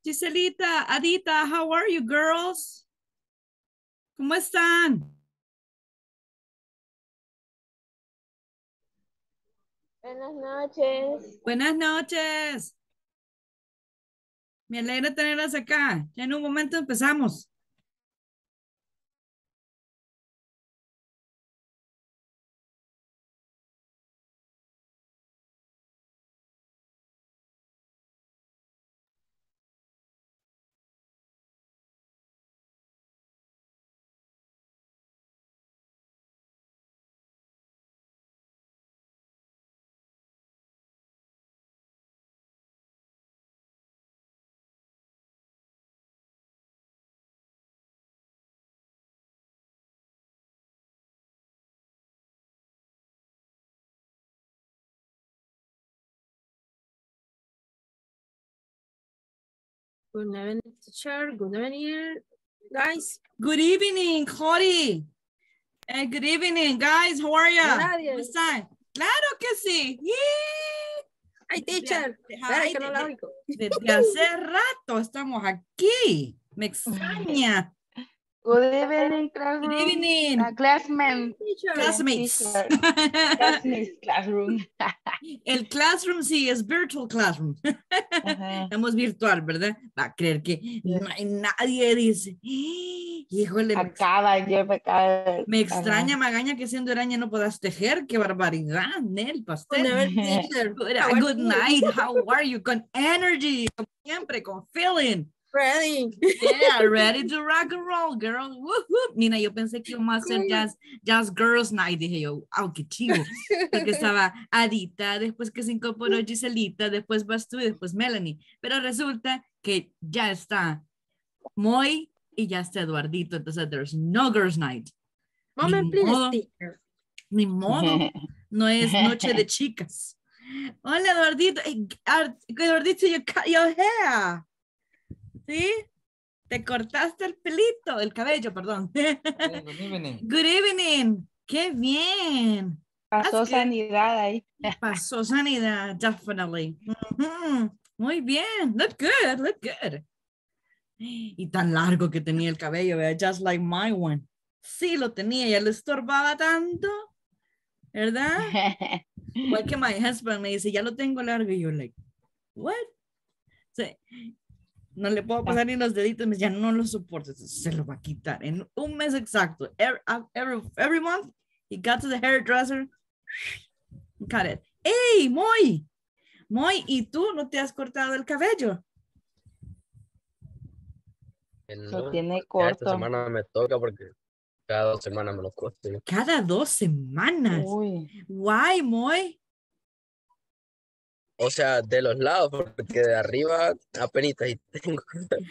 Giselita, Adita, how are you girls? ¿Cómo están? Buenas noches. Buenas noches. Me alegra tenerlas acá. Ya en un momento empezamos. Good evening, teacher. Good evening, guys. Good evening, Cody. Good evening, guys. How are you? ¿Cómo están? Claro que sí. Yeah. Hi, teacher. Ay, desde hace rato estamos aquí. Me extraña. Good evening, classroom. Good evening. Classmates. Classmates. Classmates, classroom. El classroom sí es virtual classroom. Estamos virtual, ¿verdad? Va a creer que no hay nadie, dice. Híjole. Me extraña, Magaña, que siendo araña no puedas tejer. Qué barbaridad, Nel, pastel. Good night, how are you? Con energy, como siempre, con feeling. Ready. Yeah, ready to rock and roll, girl. Woo, woo. Nina, yo pensé que íbamos a hacer jazz girls night. Dije yo, qué chivo. Porque estaba Adita, después que se incorporó Giselita, después vas tú y después Melanie. Pero resulta que ya está Moy y ya está Eduardito. Entonces, there's no girls night. Moment, please, ni modo. No es noche de chicas. Hola, Eduardito. Eduardito, your hair. ¿Sí? Te cortaste el pelito, el cabello, perdón. Good evening. Good evening. Qué bien. Pasó sanidad ahí. Pasó sanidad, definitely. Muy bien. Look good, look good. Y tan largo que tenía el cabello, ¿verdad? Just like my one. Sí, lo tenía, ya le estorbaba tanto, ¿verdad? Igual que my husband me dice, ya lo tengo largo. Y yo, like, what? Sí. No le puedo pasar ni los deditos, ya no lo soporto, se lo va a quitar en un mes exacto. Every month, he got to the hairdresser, cut it. ¡Ey, Moy! Moy, ¿y tú no te has cortado el cabello? Lo tiene corto. Esta semana me toca porque cada 2 semanas me lo corto. Cada 2 semanas. Uy. Why, Moy? O sea, de los lados, porque de arriba apenas ahí tengo.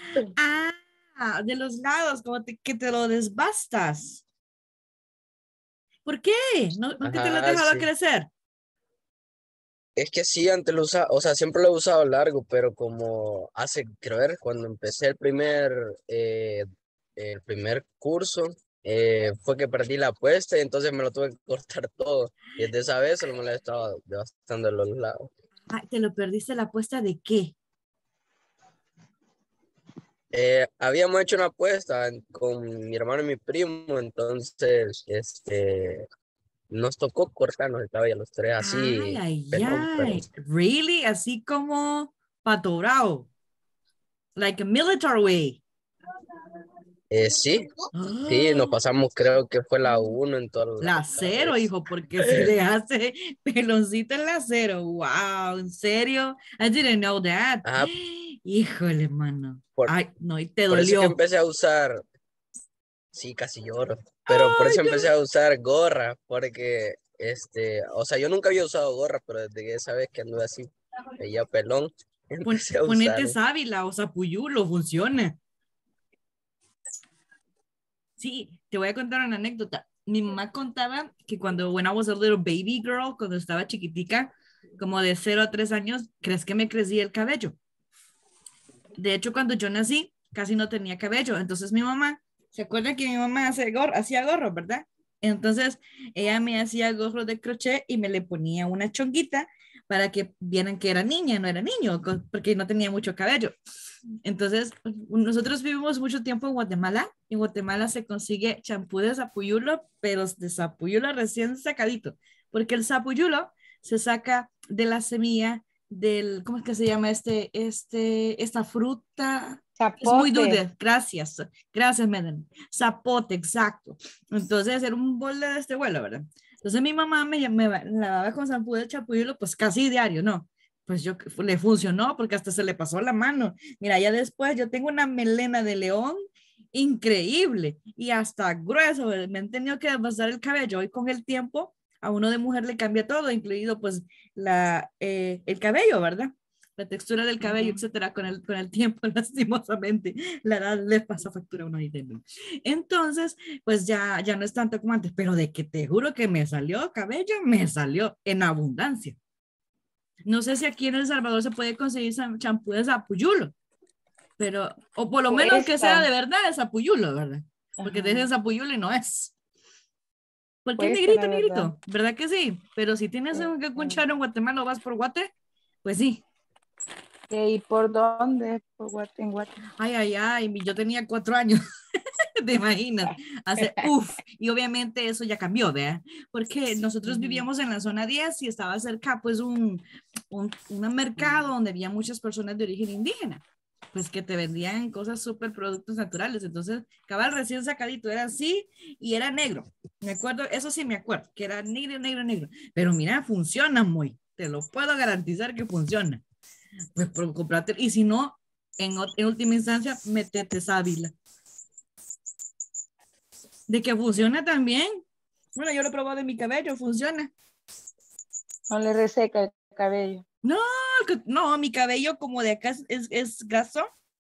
De los lados, como que te lo desbastas. ¿Por qué? ¿No que te lo has dejado crecer? Es que sí, antes lo usaba, o sea, siempre lo he usado largo, pero como quiero ver, cuando empecé el primer curso, fue que perdí la apuesta y entonces me lo tuve que cortar todo. Y desde esa vez solo me lo he estado devastando de los lados. ¿Te lo perdiste la apuesta de qué? Habíamos hecho una apuesta con mi hermano y mi primo, entonces, nos tocó cortarnos el cabello a los tres así. Really? Así como Pato Bravo. Like a military way. Sí, sí, nos pasamos, creo que fue la 1 en toda la 0, hijo, porque si le hace peloncito en la 0. Wow, ¿en serio? I didn't know that. Híjole, mano. Ay, no, y te dolió. Por eso que empecé a usar, sí, casi lloro, pero por eso empecé a usar gorra, porque, o sea, yo nunca había usado gorra, pero desde que esa vez que anduve así, veía pelón, empecé a usar. Ponete sábila o sapuyulo, funciona. Sí, te voy a contar una anécdota. Mi mamá contaba que when I was a little baby girl, cuando estaba chiquitica, como de 0 a 3 años, ¿crees que me crecía el cabello? De hecho, cuando yo nací, casi no tenía cabello. Entonces mi mamá, ¿se acuerda que mi mamá hacía gorro, verdad? Entonces ella me hacía gorro de crochet y me le ponía una chonguita para que vieran que era niña, no era niño, porque no tenía mucho cabello. Entonces, nosotros vivimos mucho tiempo en Guatemala. En Guatemala se consigue champú de sapuyulo, pero de sapuyulo recién sacadito, porque el sapuyulo se saca de la semilla del, ¿cómo es que se llama esta fruta? Es muy Zapote. dulce. Gracias, Meden. Zapote, exacto. Entonces, era un bol de este vuelo, ¿verdad? Entonces, mi mamá me lavaba con champú de sapuyulo, pues casi diario, ¿no? Pues le funcionó porque hasta se le pasó la mano. Mira, ya después yo tengo una melena de león increíble y hasta grueso. Me han tenido que pasar el cabello y con el tiempo a uno de mujer le cambia todo, incluido pues el cabello, ¿verdad? La textura del cabello, etcétera, con el tiempo, lastimosamente, la edad le pasa factura a uno ahí dentro. Entonces, pues ya no es tanto como antes, pero de que te juro que me salió cabello, me salió en abundancia. No sé si aquí en El Salvador se puede conseguir champú de sapuyulo, pero, o por lo menos que sea de verdad de sapuyulo, ¿verdad? Porque de ese sapuyulo y no es. Porque es negrito, negrito, ¿verdad que sí? Pero si tienes que escuchar en Guatemala o vas por Guate, pues sí. ¿Y por dónde? Por Guate, en Guate. Ay, yo tenía 4 años. ¿Te imaginas? Y obviamente eso ya cambió, ¿verdad? Porque nosotros vivíamos en la zona 10 y estaba cerca pues un mercado donde había muchas personas de origen indígena, pues que te vendían cosas súper productos naturales. Entonces, cabal recién sacadito, era así y era negro. Me acuerdo, eso sí me acuerdo, que era negro, negro, negro. Pero mira, funciona muy, te lo puedo garantizar que funciona. Pues comprate, y si no, en última instancia, métete sábila. De que funciona también. Bueno, yo lo he probado en mi cabello, funciona. No le reseca el cabello. No, mi cabello como de acá es graso.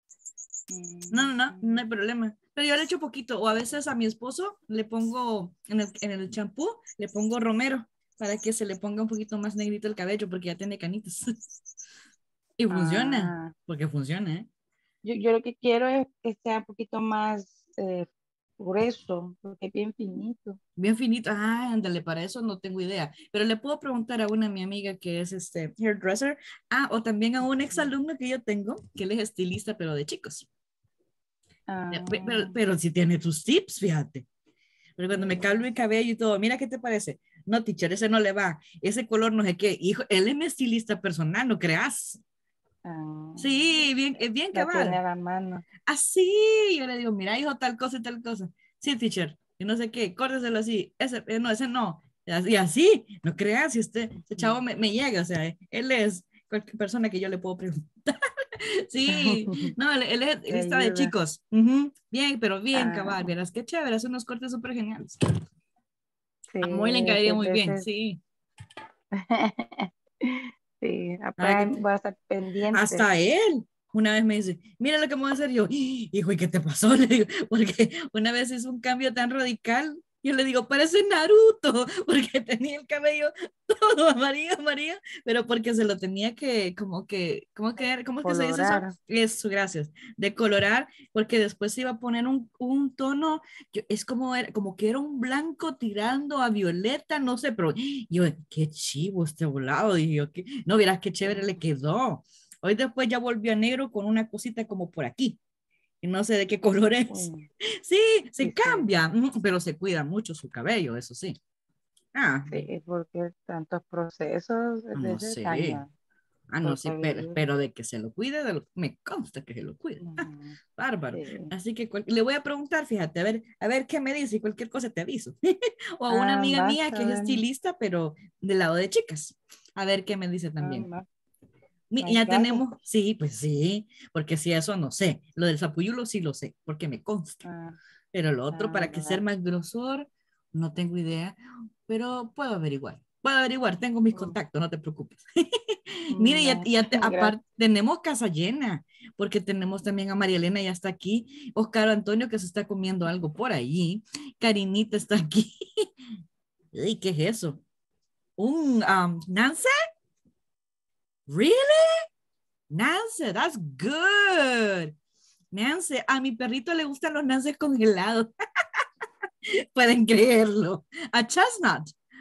No hay problema. Pero yo le echo poquito, o a veces a mi esposo le pongo en el champú, le pongo romero para que se le ponga un poquito más negrito el cabello porque ya tiene canitas. Y funciona, porque funciona, ¿eh? Yo lo que quiero es que sea un poquito más grueso, porque es bien finito. Bien finito. Ándale, para eso no tengo idea. Pero le puedo preguntar a una mi amiga que es hairdresser. O también a un exalumno que yo tengo, que él es estilista, pero de chicos. Pero sí tiene tus tips, fíjate. Pero cuando me cambio el cabello y todo, mira, ¿qué te parece? No, teacher, ese no le va. Ese color no sé qué. Hijo, él es mi estilista personal, ¿no creas? Sí, bien cabal. La mano. Así, yo le digo, mira, hijo, tal cosa y tal cosa. Sí, teacher, y no sé qué, córteselo así. Ese no. Y así, no creas, si este chavo me llega, o sea, él es cualquier persona que yo le puedo preguntar. Sí, no, él es lista de chicos. Bien, pero bien cabal, verás qué chévere, hace unos cortes súper geniales. Sí, a Moy le encaería muy bien, sí. Sí, voy a estar pendiente. Hasta él. Una vez me dice, mira lo que me voy a hacer yo. Hijo, ¿y qué te pasó? Le digo, porque una vez hizo un cambio tan radical. Yo le digo, parece Naruto, porque tenía el cabello todo amarillo, pero porque se lo tenía que, ¿cómo es que se dice eso? Eso, gracias, de colorar, porque después se iba a poner un tono, es como que era un blanco tirando a violeta, no sé, pero yo, qué chivo este volado, dije yo, no, verás qué chévere le quedó. Hoy después ya volvió a negro con una cosita como por aquí. Y no sé de qué color es. Sí, se cambia, pero se cuida mucho su cabello, eso sí. Sí, porque tantos procesos no sé. No sé, pero de que se lo cuide, me consta que se lo cuide. Bárbaro. Sí. Así que le voy a preguntar, fíjate, a ver qué me dice y cualquier cosa te aviso. O a una amiga mía que es estilista, pero del lado de chicas. A ver qué me dice también. Ya tenemos, sí, pues sí, porque si eso no sé, lo del sapuyulo sí lo sé, porque me consta, pero lo otro para que sea más grosor, no tengo idea, pero puedo averiguar, tengo mis contactos, no te preocupes. Mire, aparte tenemos casa llena, porque tenemos también a María Elena, ya está aquí, Oscar Antonio que se está comiendo algo por allí, Karinita está aquí. ¿Y qué es eso? ¿Un Nancy? Really? Nancy, that's good. Nancy, a mi perrito le gustan los Nancy congelados. Pueden creerlo. A Chestnut.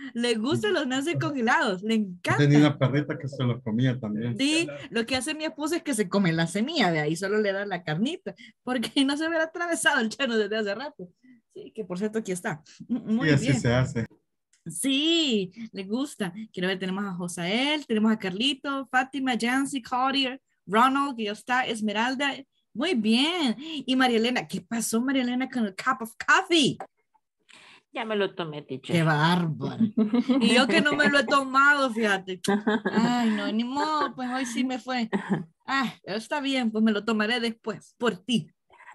Le gustan los nuggets congelados, le Tenía encanta. una perrita que se los comía también. Sí, lo que hace mi esposa es que se come la semilla de ahí, solo le da la carnita, porque no se hubiera atravesado el chano desde hace rato. Sí, que por cierto aquí está. Muy Y así bien. se hace. Sí, le gusta. Quiero ver, tenemos a Josael, tenemos a Carlito, Fátima, Jancy, Cartier, Ronald, que ya está, Esmeralda. Muy bien. Y María Elena, ¿qué pasó, María Elena, con el cup of coffee? Ya me lo tomé, teacher. Qué bárbaro. Y yo que no me lo he tomado, fíjate. Ay, no, ni modo, pues hoy sí me fue. Ah, está bien, pues me lo tomaré después, por ti.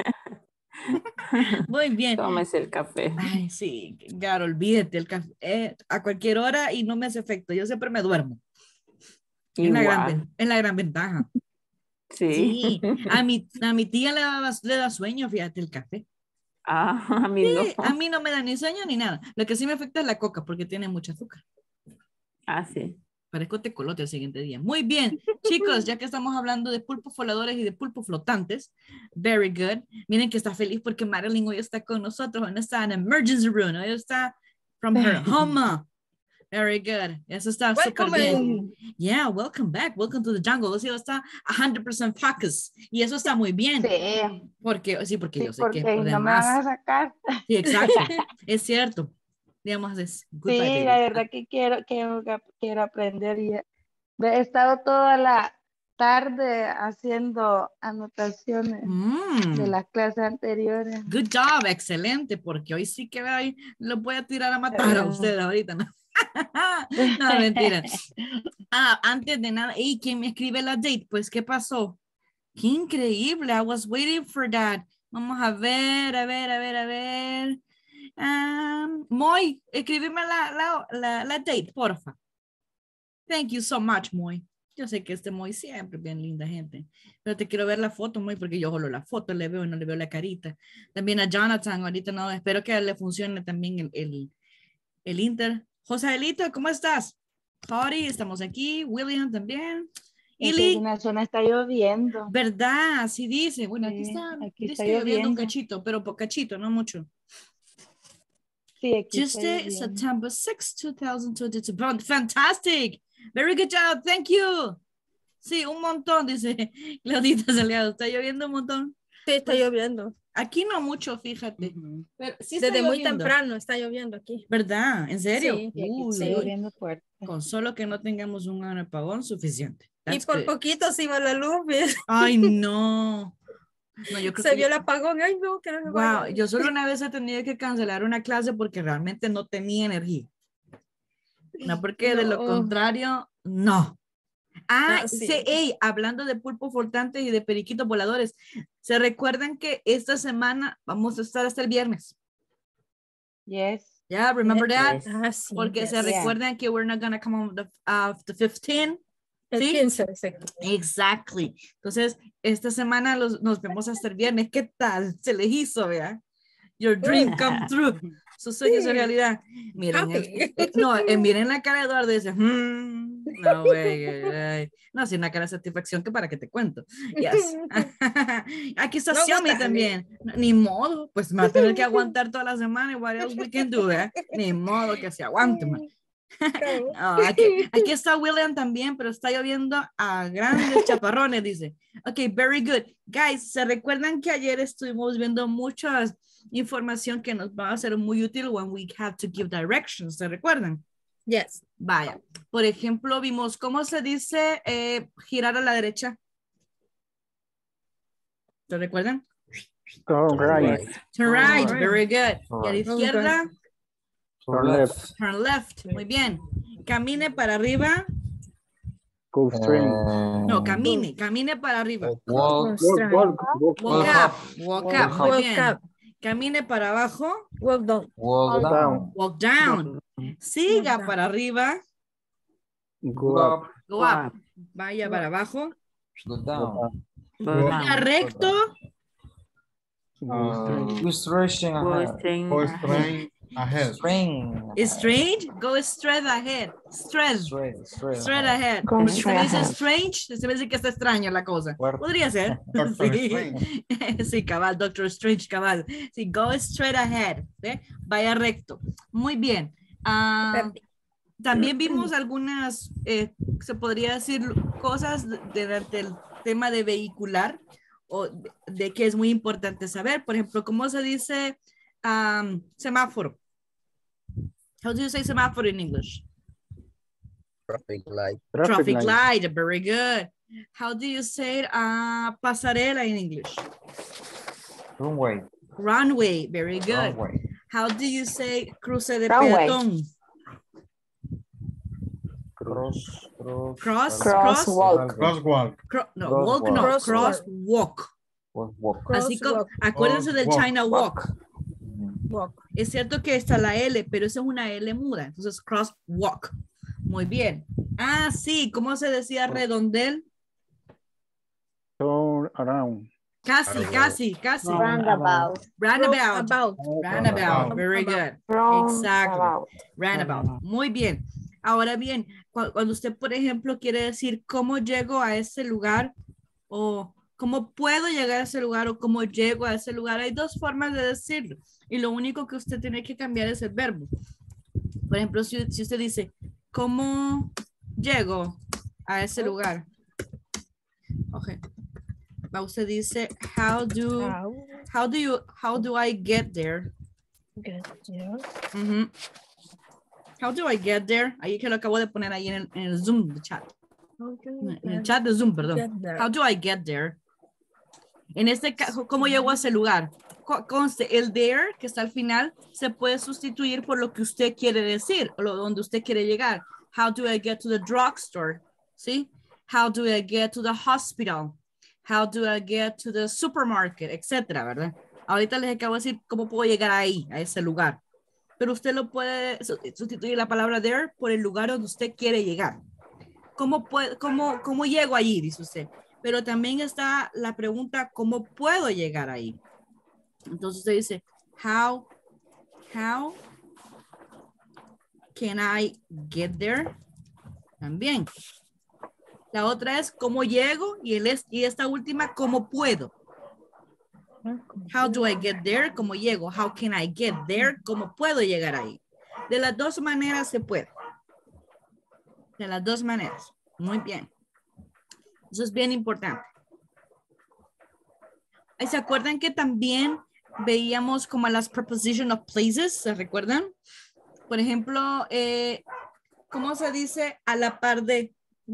Muy bien. Tómese el café. Ay, sí, claro, olvídate, el café a cualquier hora y no me hace efecto. Yo siempre me duermo. Es la Igual. es la gran ventaja. Sí. Sí, a mi tía le da sueño, fíjate, el café. Ah, a mí no. Sí, a mí no me da ni sueño ni nada. Lo que sí me afecta es la coca porque tiene mucho azúcar. Ah, sí. Parezco tecolote el siguiente día. Muy bien, chicos, ya que estamos hablando de pulpos voladores y de pulpos flotantes, very good. Miren que está feliz porque Marilyn hoy está con nosotros, hoy no está en emergency room, hoy está from her home. Very good. Eso está súper bien. Yeah, welcome back. Welcome to the jungle. Eso está 100% focus. Y eso está muy bien. Sí, Porque, sí, porque sí, yo sé porque que no me además, van a sacar. sí, exacto. Es cierto. Digamos, es goodbye, Sí, baby. la verdad que quiero aprender y he estado toda la tarde haciendo anotaciones de Mm. las clases anteriores. Good job, excelente, porque hoy sí que hoy los voy a tirar a matar a ustedes ahorita, ¿no? No, mentira. Antes de nada, ¿y quién me escribe la date? Pues, ¿qué pasó? Qué increíble, I was waiting for that. Vamos a ver, a ver. Moy, escríbeme la date, porfa. Thank you so much, Moy. Yo sé que este Moy siempre es bien linda gente, pero te quiero ver la foto, Moy, porque yo solo la foto le veo y no le veo la carita. También a Jonathan, ahorita no, espero que le funcione también el Inter. Josaelito, ¿cómo estás? Howdy, estamos aquí. William también. Es que Ili, en una zona está lloviendo. ¿verdad? Así dice. Bueno, Sí, aquí está, aquí dice está que lloviendo un lloviendo. cachito, pero cachito, no mucho. Sí, aquí está Tuesday, lloviendo. September 6, 2022. Fantastic. Very good job. Thank you. Sí, un montón, dice Claudita Salgado. Está lloviendo un montón. Sí, está Pues, lloviendo. Aquí no mucho, fíjate. Ujú. Pero sí está Desde muy lloviendo. temprano está lloviendo aquí. ¿Verdad? ¿En serio? Sí, Sí, aquí Uy, está uy, uy. lloviendo fuerte. Con solo que no tengamos un apagón suficiente. Y That's por good. poquito se iba la luz. ¿ves? Ay, no. No, yo creo Se que vio el apagón. Ay, no, que no me wow, vaya. yo solo una vez he tenido que cancelar una clase porque realmente no tenía energía. No, porque de lo No. contrario, no. Ah, Sí, sí. ey, hablando de pulpos flotantes y de periquitos voladores, ¿se recuerdan que esta semana vamos a estar hasta el viernes? Yes. Yeah, remember that? Yes. Ah, sí. Porque yes. se recuerdan que we're not gonna come on the 15. El ¿sí? 15, sí. Exactly. Entonces, esta semana nos vemos hasta el viernes. ¿Qué tal? Se les hizo, vea. Your dream come true. Su sueño es Sí. realidad. Miren, Happy. miren la cara de Eduardo y dice, no, güey. No, sí, una cara de satisfacción que para que te cuento. Yes. Aquí está No Xiaomi gusta, también. Ni modo, pues me va a tener que aguantar toda la semana y what else we can do, ¿eh? Ni modo que se aguante, man. No, aquí está William también, pero está lloviendo a grandes chaparrones, dice. Ok, very good. Guys, ¿se recuerdan que ayer estuvimos viendo mucha información que nos va a ser muy útil when we have to give directions? ¿Se recuerdan? Yes. Vaya, por ejemplo, vimos cómo se dice girar a la derecha. ¿Se recuerdan? Turn right. Turn right, Turn very good. Y a la Right. izquierda, Turn left. turn left. Muy bien. Camine para arriba. Go straight. No, camine para arriba. Walk. Walk Walk up, walk up. Muy Walk bien. up. Camine para abajo. Walk down. down. Walk down. Siga down. para arriba. Go up. Go up. Vaya para abajo. Go down. Siga recto. Go straight. Go stretching Go ahead. straight Go ahead. straight ahead. String. Straight. Go straight ahead. Straight. Straight ahead. Go Si se straight dice ahead. strange, se me dice que está extraña la cosa. Fuerte. Podría ser. Doctor Sí. Strange. Sí, cabal, Doctor Strange, cabal. Sí, go straight ahead. ¿ve? Vaya recto. Muy bien. También vimos algunas, se podría decir, cosas del tema de vehicular o de que es muy importante saber. Por ejemplo, ¿cómo se dice semáforo? How do you say semáforo in English? Traffic light. Traffic light. Very good. How do you say pasarela in English? Runway. Runway. Very good. Runway. How do you say cruce de Runway. peatón? Crosswalk. Crosswalk. No, walk no, Crosswalk. crosswalk. Así como, acuérdense del Walk. China walk. Walk. Es cierto que está la L, pero esa es una L muda. Entonces, crosswalk. Muy bien. Ah, sí, ¿cómo se decía redondel? Turn around. Casi. Roundabout. Roundabout. About. Roundabout. Very good. Roundabout. Roundabout. Muy bien. Ahora bien, cuando usted, por ejemplo, quiere decir cómo llego a ese lugar o cómo puedo llegar a ese lugar o cómo llego a ese lugar, hay dos formas de decirlo. Y lo único que usted tiene que cambiar es el verbo. Por ejemplo, si usted dice, ¿cómo llego a ese lugar? Ok. Usted dice, how do I get there? Get there. Ujú. How do I get there? Ahí que lo acabo de poner ahí en el Zoom de chat. En el chat de Zoom, perdón. Get there. How do I get there? En este caso, ¿cómo llego a ese lugar? Conste, el there, que está al final, se puede sustituir por lo que usted quiere decir, o donde usted quiere llegar. How do I get to the drugstore? ¿Sí? How do I get to the hospital? How do I get to the supermarket? Etcétera, ¿verdad? Ahorita les acabo de decir cómo puedo llegar ahí, a ese lugar. Pero usted lo puede sustituir la palabra there por el lugar donde usted quiere llegar. ¿Cómo llego allí? Dice usted. Pero también está la pregunta, ¿cómo puedo llegar ahí? Entonces usted dice, how can I get there? También. La otra es, ¿cómo llego? Y esta última, ¿cómo puedo? How do I get there? ¿Cómo llego? How can I get there? ¿Cómo puedo llegar ahí? De las dos maneras se puede. De las dos maneras. Muy bien. Eso es bien importante. ¿Se acuerdan que también veíamos como las preposition of places? ¿Se recuerdan? Por ejemplo, ¿cómo se dice a la par de?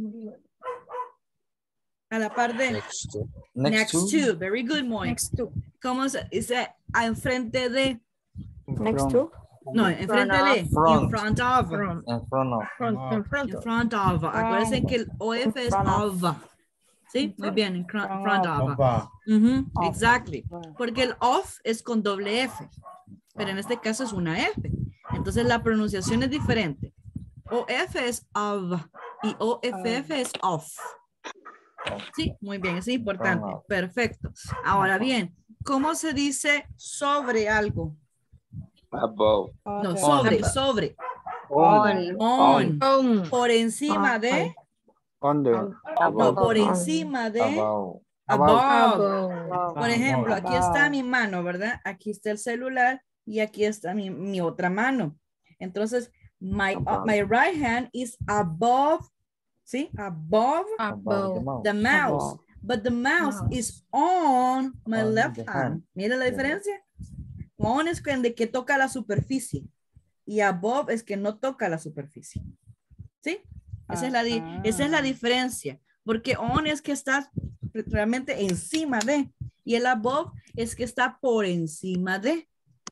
A la par de. Next to. Next to. Very good, Moy. Next to. ¿Cómo se dice enfrente de? Next to. No, enfrente de. Front. In front of. Front. In front of. In front In of. front of. Acuérdense que el OF es of. ¿Sí? Muy bien, in front of. Opa. Ujú, exactly. Porque el of es con doble F. Pero en este caso es una F. Entonces la pronunciación es diferente. OF es of y OFF es of. Sí, muy bien, es importante. Perfecto. Ahora bien, ¿cómo se dice sobre algo? Above. No, sobre. On. On. Por encima de. Under. No, por encima de. Above. Above. Por ejemplo, aquí está mi mano, ¿verdad? Aquí está el celular y aquí está mi otra mano. Entonces, my right hand is above, ¿sí? Above the mouse. But the mouse is on my left hand. ¿Mira la diferencia? On es que toca la superficie y above es que no toca la superficie. ¿Sí? Esa es la diferencia. Porque on es que está realmente encima de y el above es que está por encima de.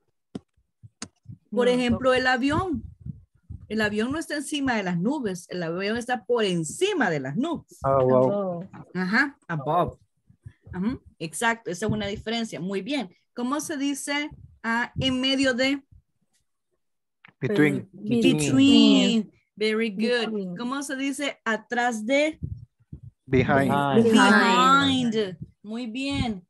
Por ejemplo, el avión. El avión no está encima de las nubes. El avión está por encima de las nubes. Above. Ajá, above. Ajá, exacto, esa es una diferencia. Muy bien. ¿Cómo se dice en medio de? Between. Between. Very good. ¿Cómo se dice atrás de? Behind. Behind. Muy bien.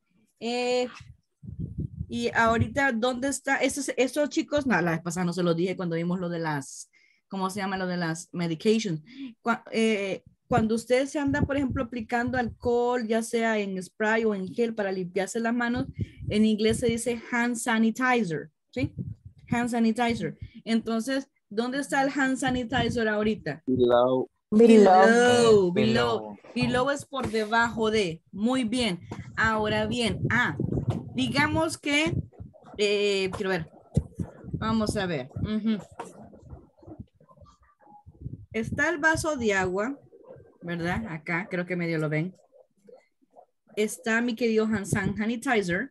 Y ahorita, ¿dónde está? Estos chicos, no, la vez pasada no se los dije cuando vimos lo de las, ¿cómo se llama? Lo de las medications. Cuando usted se anda, por ejemplo, aplicando alcohol, ya sea en spray o en gel para limpiarse las manos, en inglés se dice hand sanitizer, ¿sí? Hand sanitizer. Entonces, ¿Dónde está el hand sanitizer ahorita? Below. Below es por debajo de. Muy bien. Ahora bien, digamos que, quiero ver. Vamos a ver. Está el vaso de agua, ¿verdad? Acá, creo que medio lo ven. Está mi querido hand sanitizer.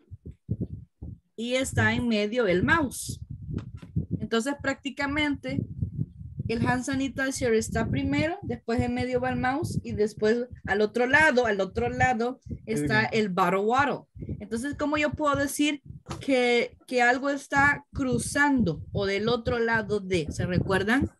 Y está en medio el mouse. Entonces, prácticamente, el hand sanitizer está primero, después en medio va el mouse y después al otro lado está el bottle water. Entonces, ¿cómo yo puedo decir que algo está cruzando o del otro lado de? ¿Se recuerdan?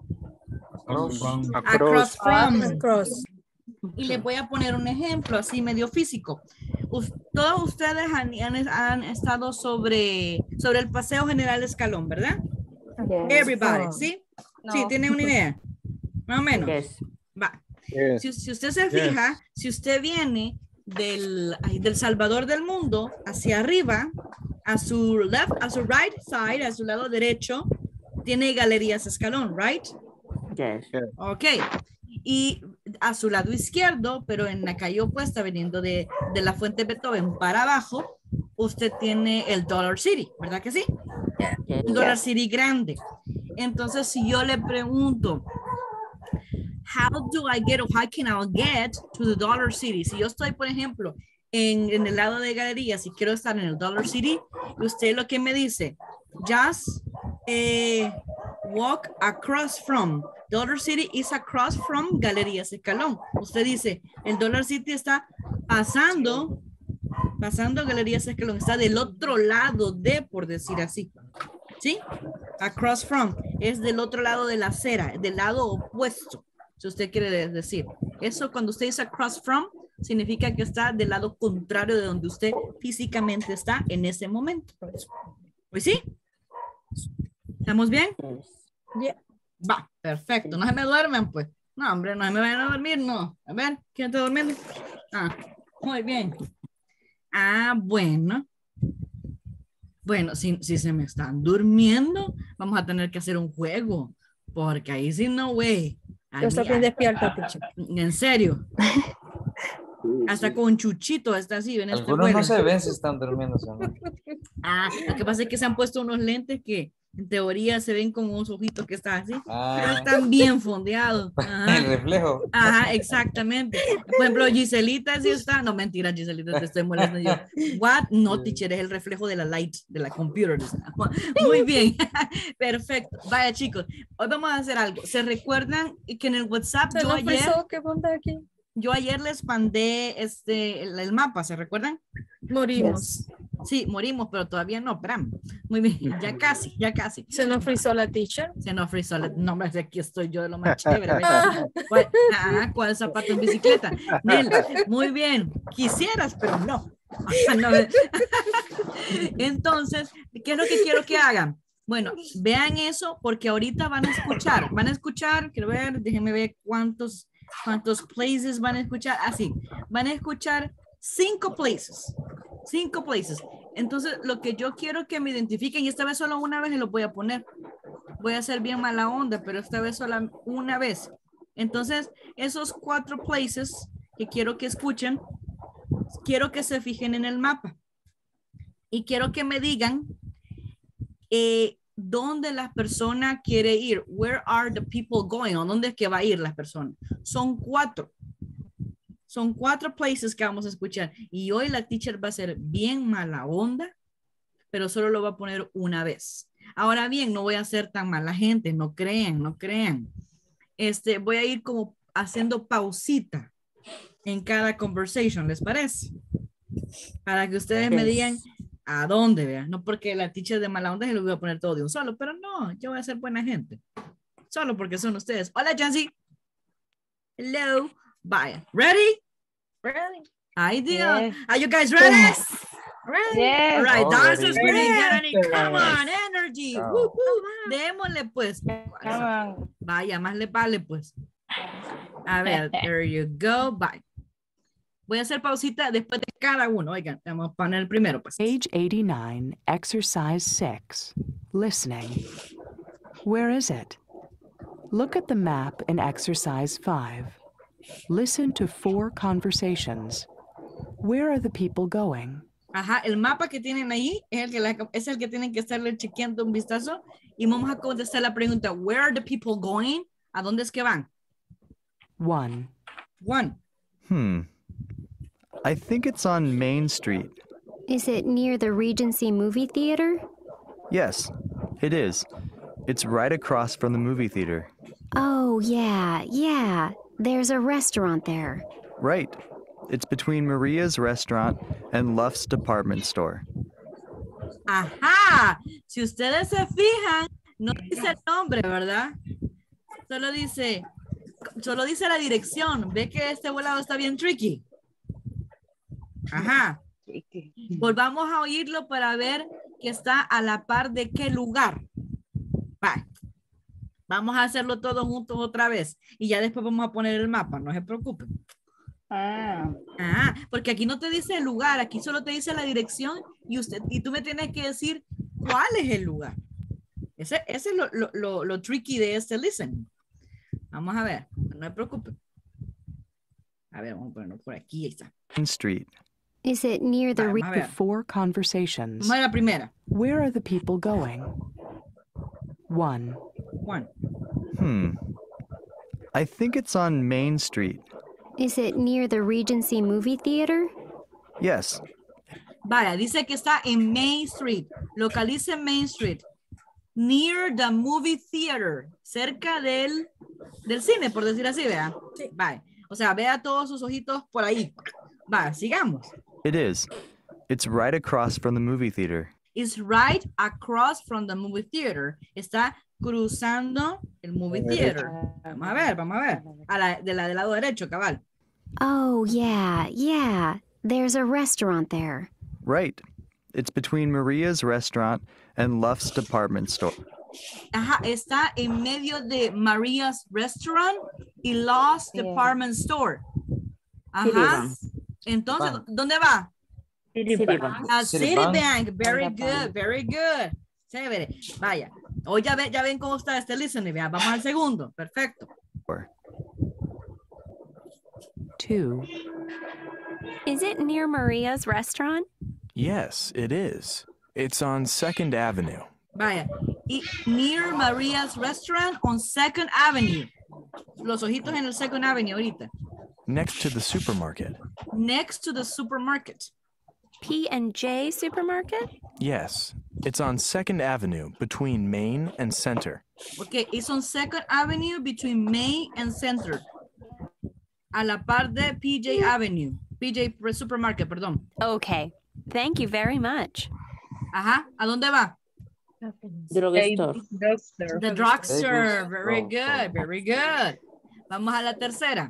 Across from. Y les voy a poner un ejemplo así medio físico. Todos ustedes han estado sobre el Paseo General Escalón, ¿verdad? Yes. Everybody, ¿sí? No. Sí, ¿tienen una idea? Más o menos. Yes. Va. Yes. Si usted se fija, si usted viene del Salvador del Mundo hacia arriba, a su right side, a su lado derecho, tiene Galerías Escalón, right? Yes. Ok. Y a su lado izquierdo, pero en la calle opuesta, viniendo de la Fuente Beethoven para abajo, usted tiene el Dollar City, ¿verdad que sí? Yes. Un Dollar City grande. Entonces, si yo le pregunto, how can I get to the Dollar City? Si yo estoy, por ejemplo, en el lado de galerías y quiero estar en el Dollar City, usted lo que me dice, just walk across from. Dollar City is across from Galerías Escalón. Usted dice, el Dollar City está pasando Galerías Escalón, está del otro lado de, por decir así. ¿Sí? Across from es del otro lado de la acera, del lado opuesto, si usted quiere decir. Eso cuando usted dice across from, significa que está del lado contrario de donde usted físicamente está en ese momento. Pues sí. ¿Estamos bien? Yeah. Va, perfecto. No se me duermen, pues. No, hombre, no se me vayan a dormir, no. A ver, ¿quién está durmiendo? Muy bien. Bueno. Bueno, si se me están durmiendo, vamos a tener que hacer un juego. Porque ahí sí no, güey. Yo estoy bien despierta, teacher. En serio. Hasta con Chuchito está así en este Algunos juego. no se ven si están durmiendo. ¿No? Lo que pasa es que se han puesto unos lentes que en teoría se ven como unos ojitos que están así. Pero están bien fondeados. Ajá. El reflejo. Ajá, exactamente. Por ejemplo, Giselita sí está. No, mentira, Giselita, te estoy molestando yo. What? No, teacher, es el reflejo de la light, de la computer. Muy bien. Perfecto. Vaya, chicos, hoy vamos a hacer algo. ¿Se recuerdan que en el WhatsApp yo ayer les mandé el mapa? ¿Se recuerdan? Morimos. Sí, morimos, pero todavía no, Bram. Muy bien, ya casi. Se nos frizó la teacher. Se nos frizó. No, me aquí estoy yo de lo más chévere. ¿Cuál zapato en bicicleta? Nel, muy bien. Quisieras, pero no. No. Entonces, ¿qué es lo que quiero que hagan? Bueno, vean eso porque ahorita van a escuchar, quiero ver, déjenme ver cuántos places van a escuchar. Así, van a escuchar 5 places. 5 places. Entonces, lo que yo quiero que me identifiquen, y esta vez solo una vez y lo voy a poner. Voy a hacer bien mala onda, pero esta vez solo una vez. Entonces, esos 4 places que quiero que escuchen, quiero que se fijen en el mapa. Y quiero que me digan dónde la persona quiere ir. Where are the people going? ¿O dónde es que va a ir la persona? Son 4. Son 4 places que vamos a escuchar. Y hoy la teacher va a ser bien mala onda, pero solo lo va a poner una vez. Ahora bien, no voy a ser tan mala gente, no crean. Voy a ir como haciendo pausita en cada conversation, ¿les parece? Para que ustedes me digan a dónde, vean. No porque la teacher de mala onda se lo voy a poner todo de un solo, pero no, yo voy a ser buena gente. Solo porque son ustedes. Hola, Jancy. Hello. Bye. Ready? Ready. Idea. Yes. Are you guys ready? Ready. Yes. All right, dancers, Ready. come on, energy. Go. Woo, woo. Démosle pues. Come on. Vaya, más le vale pues. A ver, there you go. Bye. Voy a hacer pausita después de cada uno. Oigan, vamos a poner el primero pues. Page 89, exercise 6, listening. Where is it? Look at the map in exercise 5. Listen to 4 conversations. Where are the people going? Ajá, el mapa que tienen ahí es el que tienen que estarle chequeando un vistazo y vamos a contestar la pregunta, where are the people going? ¿A dónde es que van? 1. I think it's on Main Street. Is it near the Regency movie theater? Yes, it is. It's right across from the movie theater. Oh, yeah. There's a restaurant there. Right. It's between Maria's restaurant and Luff's department store. Ajá, si ustedes se fijan, no dice el nombre, ¿verdad? Solo dice la dirección. ¿Ve que este volado está bien tricky? Ajá. Volvamos a oírlo para ver que está a la par de qué lugar. Va. Vamos a hacerlo todos juntos otra vez. Y ya después vamos a poner el mapa, no se preocupen. Porque aquí no te dice el lugar, aquí solo te dice la dirección y tú me tienes que decir cuál es el lugar. Ese es lo tricky de este listen. Vamos a ver, no se preocupen. A ver, vamos a ponerlo por aquí, ahí está. Main Street. Is it near the Vamos a ver. 4 conversations. Vamos a la primera. Where are the people going? 1. I think it's on Main Street. Is it near the Regency movie theater? Yes. Vaya, dice que está en Main Street. Localice Main Street. Near the movie theater. Cerca del cine, por decir así, vea. Sí. Vaya. O sea, vea todos sus ojitos por ahí. Vaya, sigamos. It is. It's right across from the movie theater. It's right across from the movie theater. Está cruzando el movie theater. Vamos a ver. Del lado derecho, cabal. Oh, yeah. There's a restaurant there. Right. It's between Maria's restaurant and Luff's department store. Ajá, está en medio de Maria's restaurant y Luff's department store. Ajá. Entonces, ¿dónde va? Citibank. A Citibank. Very good. Chévere. Vaya. Hoy ya ven cómo está este listening. Vamos al segundo. Perfecto. 2. Is it near Maria's restaurant? Yes, it is. It's on 2nd Avenue. Vaya. Y near Maria's restaurant on 2nd Avenue. Los ojitos en el 2nd Avenue ahorita. Next to the supermarket. Next to the supermarket. P&J supermarket? Yes, it's on 2nd Avenue between Main and Center. Okay, it's on 2nd Avenue between Main and Center. A la par de PJ Avenue. PJ Supermarket, perdón. Okay, thank you very much. Ajá, ¿a dónde va? Drugstore. The drugstore. Very good. Vamos a la tercera.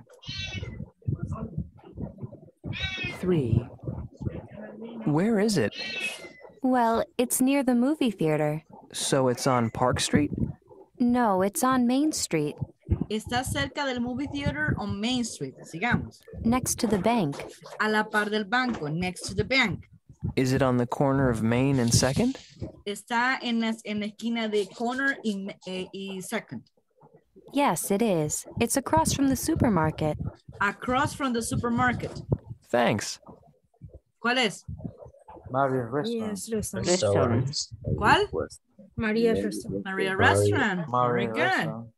3. Where is it? Well, it's near the movie theater. So it's on Park Street? No, it's on Main Street. Está cerca del movie theater on Main Street. Sigamos. Next to the bank. A la par del banco. Next to the bank. Is it on the corner of Main and 2nd? Está en la esquina de Corner y 2nd. Yes, it is. It's across from the supermarket. Across from the supermarket. Thanks. ¿Cuál es? Maria's restaurant. ¿Cuál? Maria's restaurant. Maria Restaurant. Very good. Restaurant.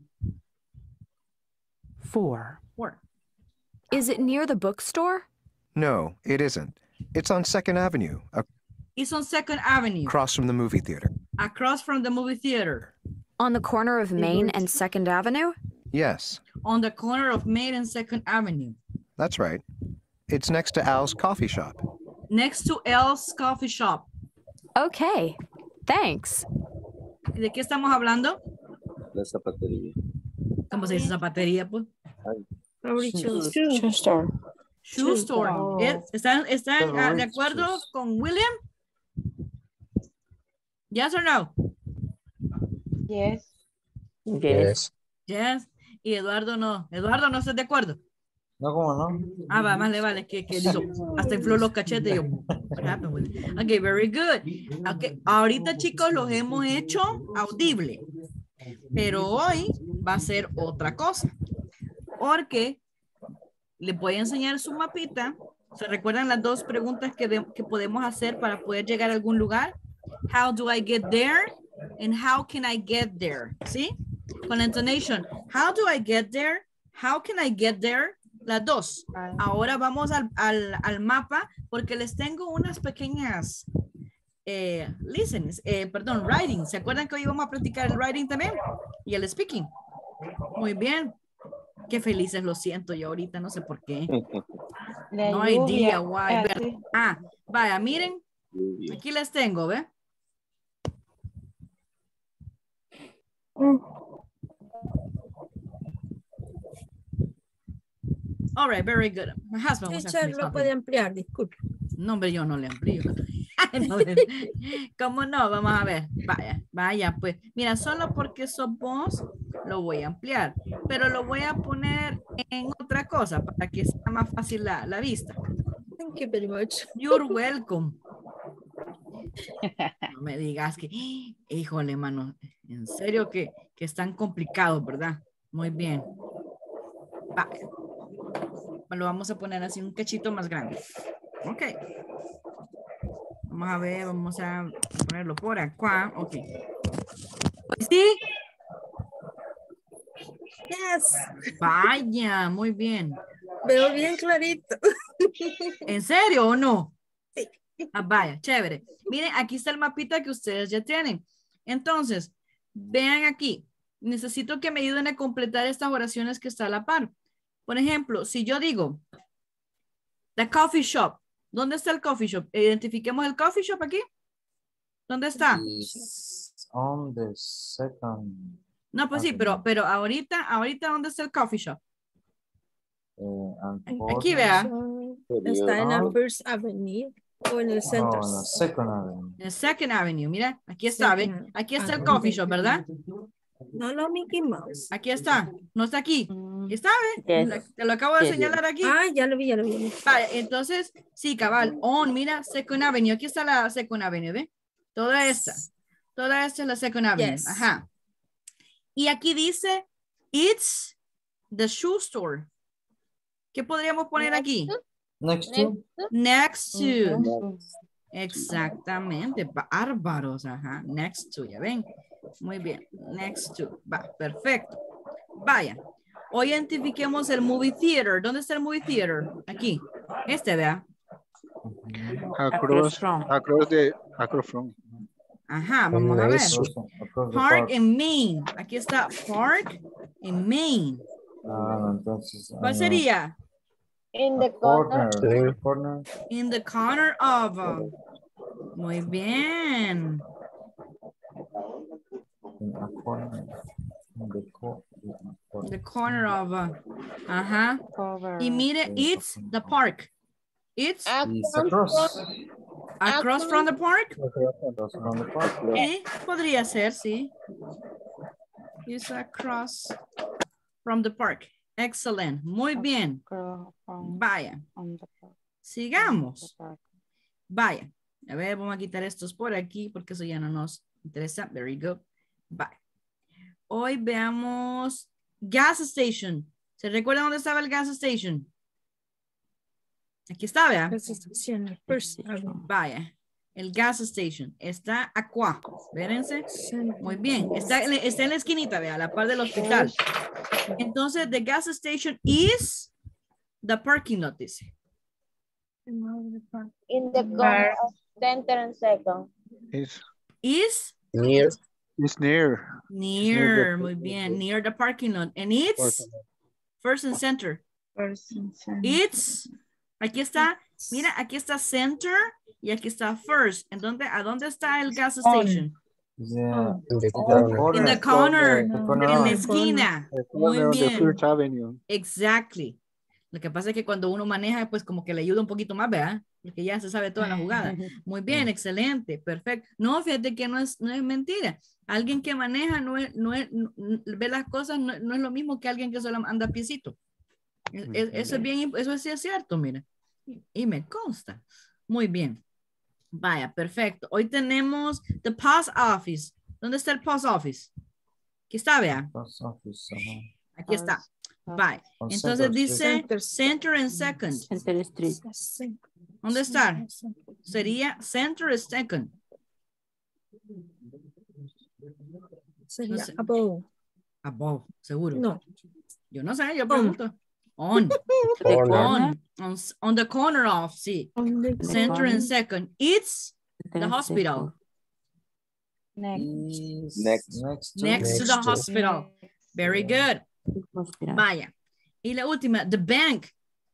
4. Is it near the bookstore? No, it isn't. It's on 2nd Avenue, It's on 2nd Avenue. across from the movie theater. Across from the movie theater. On the corner of Main and 2nd Avenue? Yes, On the corner of Main and 2nd Avenue. that's right. It's next to Al's coffee shop. Next to Elle's Coffee Shop. Okay, thanks. ¿De qué estamos hablando? La zapatería. ¿Cómo se dice zapatería, pues? Shoe store. Shoe store. ¿Están de acuerdo con William? Yes or no? Yes. Yes. Yes. Y Eduardo no. Eduardo no está de acuerdo. No, ¿cómo no? Ah, va, más le vale que dijo, hasta infló los cachetes. Y yo, what happened with it? Okay, very good. Okay. Ahorita, chicos, los hemos hecho audible. Pero hoy va a ser otra cosa. Porque le voy a enseñar su mapita. ¿Se recuerdan las dos preguntas que podemos hacer para poder llegar a algún lugar? How do I get there? And how can I get there? ¿Sí? Con la intonation. How do I get there? How can I get there? Las dos. Ahora vamos al mapa porque les tengo unas pequeñas writing. ¿Se acuerdan que hoy vamos a practicar el writing también? Y el speaking. Muy bien. Qué felices lo siento yo ahorita, no sé por qué. No idea why. Vaya, miren. Aquí les tengo, ¿ve? All right, very good. My husband was Teacher, lo puede ampliar, disculpe. No, hombre, yo no le amplío. ¿Cómo no? Vamos a ver. Vaya, pues. Mira, solo porque sos vos, lo voy a ampliar. Pero lo voy a poner en otra cosa para que sea más fácil la vista. Thank you very much. You're welcome. No me digas que, híjole, mano, en serio que están complicados, ¿verdad? Muy bien. Vaya. Lo vamos a poner así un cachito más grande. Ok. Vamos a ver, vamos a ponerlo por acá. Ok. ¿Sí? Yes. Vaya, muy bien. Veo bien clarito. ¿En serio o no? Sí. Vaya, chévere. Miren, aquí está el mapita que ustedes ya tienen. Entonces, vean aquí. Necesito que me ayuden a completar estas oraciones que está a la par. Por ejemplo, si yo digo, the coffee shop. ¿Dónde está el coffee shop? Identifiquemos el coffee shop aquí. ¿Dónde está? It's on the second. No, pues sí, pero ahorita, ¿dónde está el coffee shop? Aquí, vea. Está en la First Avenue o en el Center. No, en la Second Avenue. En Second Avenue, mira, aquí está, ¿ve? Aquí está el coffee shop, ¿verdad? No, Mickey Mouse. Aquí está, no está aquí. Aquí está, ¿ve? Te lo acabo de señalar aquí. Ah, ya lo vi. Vale, entonces, sí, cabal, mira, Second Avenue. Aquí está la Second Avenue, ¿ve? Toda esta es la Second Avenue. Yes. Ajá. Y aquí dice, it's the shoe store. ¿Qué podríamos poner aquí? Next to. Next to. Exactamente, bárbaros, ajá. Next to, ya ven. Muy bien, next to. Va, perfecto. Vaya. Hoy identifiquemos el movie theater. ¿Dónde está el movie theater? Aquí. Vea. Across from. Ajá, vamos a ver. Park en Main. Aquí está Park en Main. Entonces. ¿Cuál sería? In the corner. In the corner of. Muy bien. The corner of. Ajá. Y mire, it's the park. It's across from the park. Sí, podría ser, sí. It's across from the park. Excellent. Muy bien. Vaya. Sigamos. Vaya. A ver, vamos a quitar estos por aquí porque eso ya no nos interesa. There you go. Bye. Hoy veamos gas station. ¿Se recuerda dónde estaba el gas station? Aquí está, vea. Vaya. El gas station está acá. Vérense. Muy bien. Está en la esquinita, vea, a la par del hospital. Entonces, the gas station is the parking lot, dice. In the corner of Center and Second. Is near. It's near. Near, muy bien. Near the parking lot. And it's First and Center. It's, aquí está, mira, aquí está Center y aquí está First. ¿A dónde está el gas station? Yeah. In the corner. En la esquina. Muy bien. First Avenue. Exactly. Lo que pasa es que cuando uno maneja, pues como que le ayuda un poquito más, ¿verdad? Porque ya se sabe toda la jugada. Muy bien, excelente, perfecto. No, fíjate que no es mentira. Alguien que maneja ve las cosas, no es lo mismo que alguien que solo anda a piecito. Eso es bien, eso sí es cierto, mira. Y me consta. Muy bien. Vaya, perfecto. Hoy tenemos the post office. ¿Dónde está el post office? Aquí está, vea. Post office, ajá. Aquí está. Bye. On Entonces Center dice Street. Center and Second. Center Street. ¿Dónde está? Sería Center and Second. Sería No sé. above. Above, seguro. No. Yo no sé, yo pregunto. On. On the corner of, sí. Center and Second. It's the hospital. Next Next to the hospital. Very good. Vaya. Y la última, the bank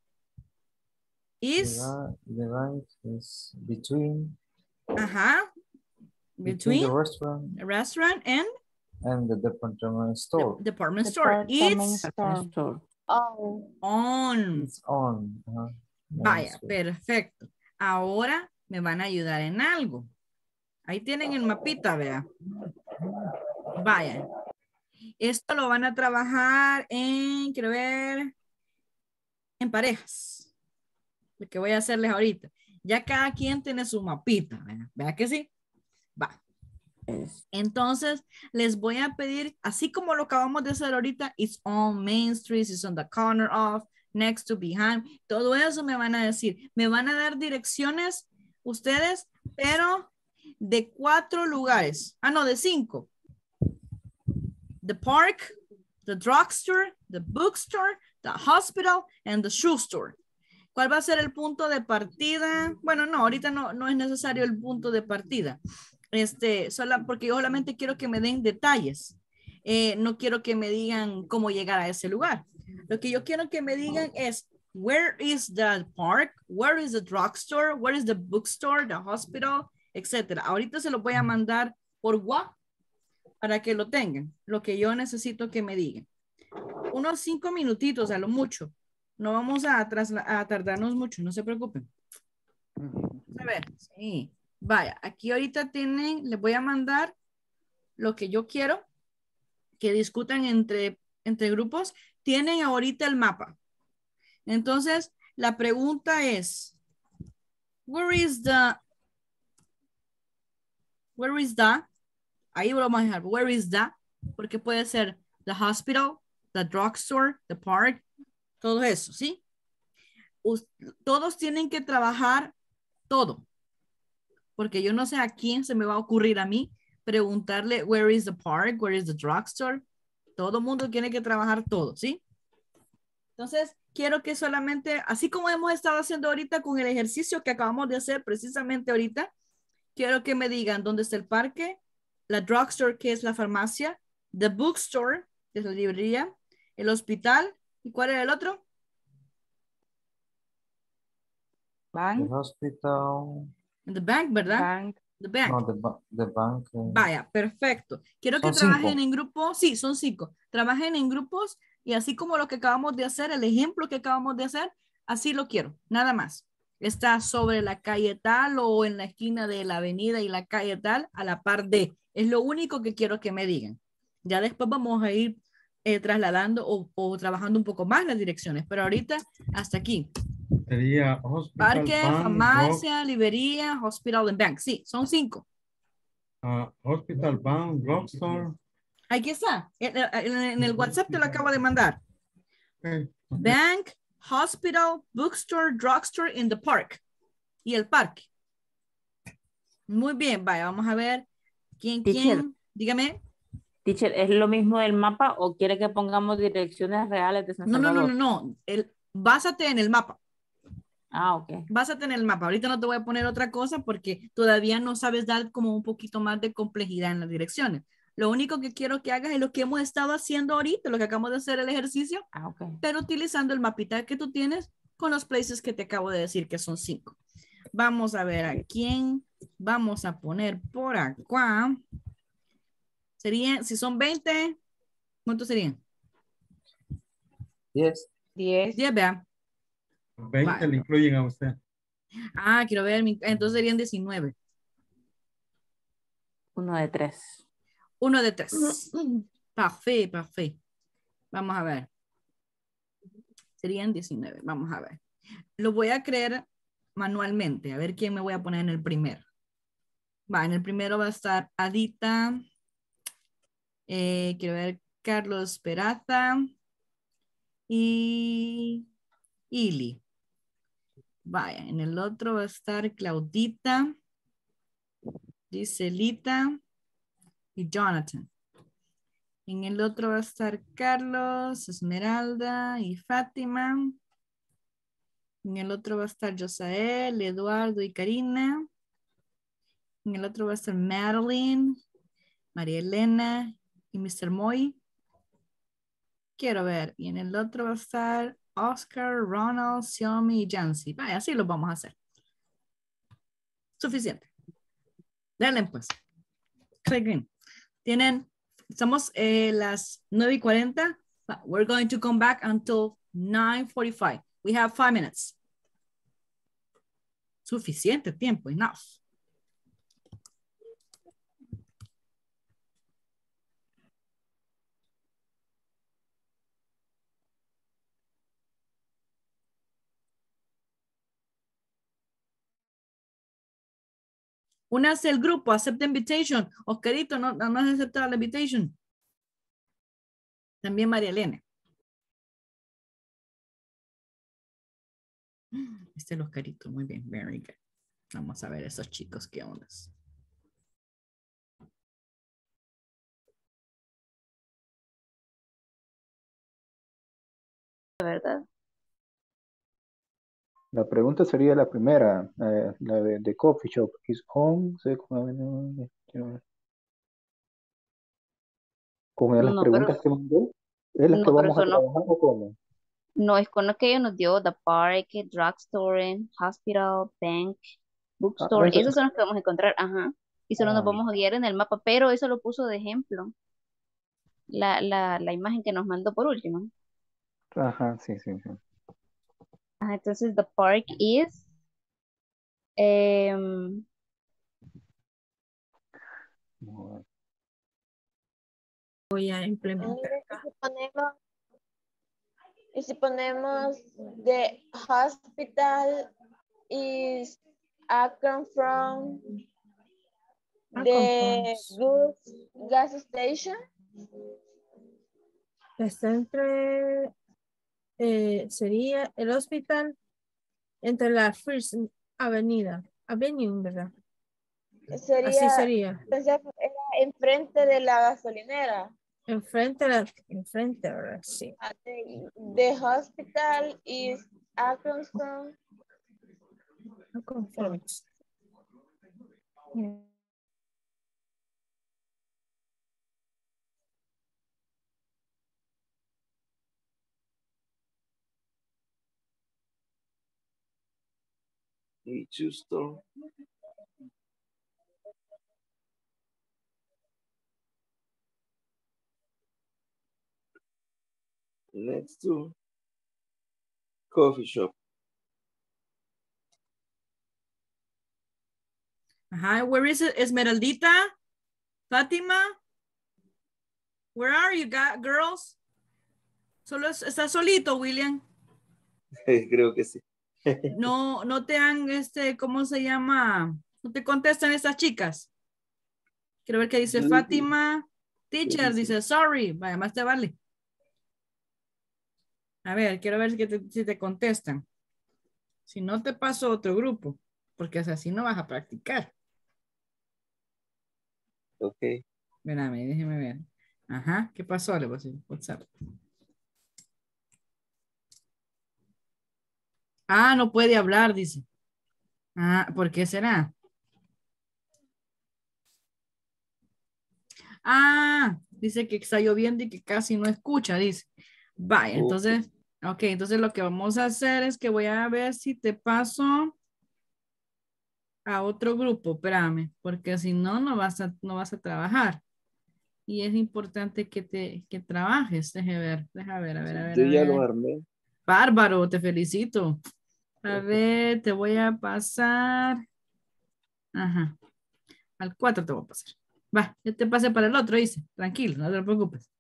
is. The bank is between. Ajá. Between the restaurant. The restaurant and the department store. Department store. It's store. on. It's on. Vaya, perfecto. Ahora me van a ayudar en algo. Ahí tienen el mapita, vea. Vaya. Esto lo van a trabajar en, quiero ver, en parejas. Lo que voy a hacerles ahorita. Ya cada quien tiene su mapita, ¿verdad? ¿Verdad que sí? Va. Entonces, les voy a pedir, así como lo acabamos de hacer ahorita, it's on Main Street, it's on the corner of, next to, behind, todo eso me van a decir. Me van a dar direcciones ustedes, pero de 4 lugares. Ah, no, de 5. The park, the drugstore, the bookstore, the hospital, and the shoe store. ¿Cuál va a ser el punto de partida? Bueno, no, ahorita no es necesario el punto de partida. Porque yo solamente quiero que me den detalles. No quiero que me digan cómo llegar a ese lugar. Lo que yo quiero que me digan es, where is the park? Where is the drugstore? Where is the bookstore? The hospital, etcétera. Ahorita se lo voy a mandar por WhatsApp para que lo tengan. Lo que yo necesito que me digan. Unos 5 minutitos a lo mucho. No vamos a tardarnos mucho, no se preocupen. A ver, sí. Vaya, aquí ahorita tienen, les voy a mandar lo que yo quiero que discutan entre grupos. Tienen ahorita el mapa. Entonces, la pregunta es, where is the, ahí lo vamos a dejar, where is the, porque puede ser the hospital, the drugstore, the park, todo eso, ¿sí? Todos tienen que trabajar todo. Porque yo no sé a quién se me va a ocurrir a mí preguntarle where is the park, where is the drugstore. Todo el mundo tiene que trabajar todo, ¿sí? Entonces, quiero que solamente, así como hemos estado haciendo ahorita con el ejercicio que acabamos de hacer precisamente ahorita, quiero que me digan dónde está el parque, la drugstore, que es la farmacia, the bookstore, que es la librería, el hospital, ¿y cuál era el otro? The hospital. The bank, ¿verdad? Bank. The bank. No, the bank. Vaya, perfecto. Quiero que trabajen en grupos. Sí, son 5. Trabajen en grupos y así como lo que acabamos de hacer, el ejemplo que acabamos de hacer, así lo quiero. Nada más. Está sobre la calle tal o en la esquina de la avenida y la calle tal a la par de. Es lo único que quiero que me digan. Ya después vamos a ir trasladando o trabajando un poco más las direcciones, pero ahorita hasta aquí. Sería hospital, Parque, bank, farmacia, librería, hospital and bank. Sí, son 5. Hospital, bank, drugstore. Aquí está. En el WhatsApp te lo acabo de mandar. Okay. Bank, hospital, bookstore, drugstore, in the park. Y el parque. Muy bien, vaya, vamos a ver. ¿Quién? Dígame. Teacher, ¿es lo mismo del mapa o quiere que pongamos direcciones reales de San Salvador? No. Básate en el mapa. Ah, ok. Básate en el mapa. Ahorita no te voy a poner otra cosa porque todavía no sabes dar como un poquito más de complejidad en las direcciones. Lo único que quiero que hagas es lo que hemos estado haciendo ahorita, lo que acabamos de hacer el ejercicio, pero utilizando el mapita que tú tienes con los places que te acabo de decir que son 5. Vamos a ver a quién vamos a poner por acá. Serían, si son 20, ¿cuántos serían? 10. 10. 10, vean. 20 vale. Le incluyen a usted. Ah, quiero ver, entonces serían 19. 1 de 3. 1 de 3. Perfecto. Vamos a ver. Serían 19. Vamos a ver. Lo voy a crear manualmente. A ver quién me voy a poner en el primero. En el primero va a estar Adita. Quiero ver Carlos Peraza y Ili. Vaya, en el otro va a estar Claudita, Giselita y Jonathan. En el otro va a estar Carlos, Esmeralda y Fátima. En el otro va a estar Josael, Eduardo y Karina. En el otro va a estar Madeline, María Elena y Mr. Moy. Quiero ver. Y en el otro va a estar Oscar, Ronald, Xiaomi y Jancy. Vaya, así lo vamos a hacer. Suficiente. Denle pues. Click in. Estamos las 9:40. We're going to come back until 9:45. We have 5 minutes. Suficiente tiempo, enough. Únase el grupo, accept the invitation. Oscarito, no has aceptado la invitation. También María Elena. Este es el Oscarito, muy bien, very good. Vamos a ver esos chicos, qué ondas. ¿Verdad? La pregunta sería la primera, la de coffee shop. Is home, con las No, pero, preguntas que mandó, ¿es las que no, pero vamos a eso no, trabajar o cómo? no es con lo que ella nos dio, the park, drugstore, hospital, bank, bookstore, Eso. esos son los que vamos a encontrar, ajá. Y solo nos vamos a guiar en el mapa, pero eso lo puso de ejemplo, la imagen que nos mandó por último. Ajá, sí. Ajá, entonces, the park is, Voy a implementar. Y si ponemos the hospital is acronym from the good gas station. Está entre, sería el hospital entre la First Avenue, ¿verdad? Así sería. Pensé que era enfrente de la gasolinera. Enfrente, ¿verdad? Sí. The hospital is acronym from. Justo. Next to coffee shop. Ajá, where is it? Esmeraldita? Fátima? Where are you girls? ¿Estás solito, William? Creo que sí. No te han, ¿cómo se llama? No te contestan estas chicas. Quiero ver qué dice Fátima. Teacher, dice, sorry. Vaya, más te vale. A ver, quiero ver si te contestan. Si no, te paso a otro grupo. Porque así no vas a practicar. Ok. Espérame, déjeme ver. Ajá, ¿qué pasó? Le voy a decir, WhatsApp. Ah, no puede hablar, dice. Ah, ¿por qué será? Ah, dice que está lloviendo y que casi no escucha, dice. Vaya, entonces, ok, entonces lo que vamos a hacer es que voy a ver si te paso a otro grupo, espérame, porque si no, no vas a trabajar. Y es importante que trabajes, deja ver, a ver. Yo ya lo armé. Bárbaro, te felicito. A ver, te voy a pasar. Ajá. Al 4 te voy a pasar. Va, ya te pasé para el otro, dice. Tranquilo, no te preocupes.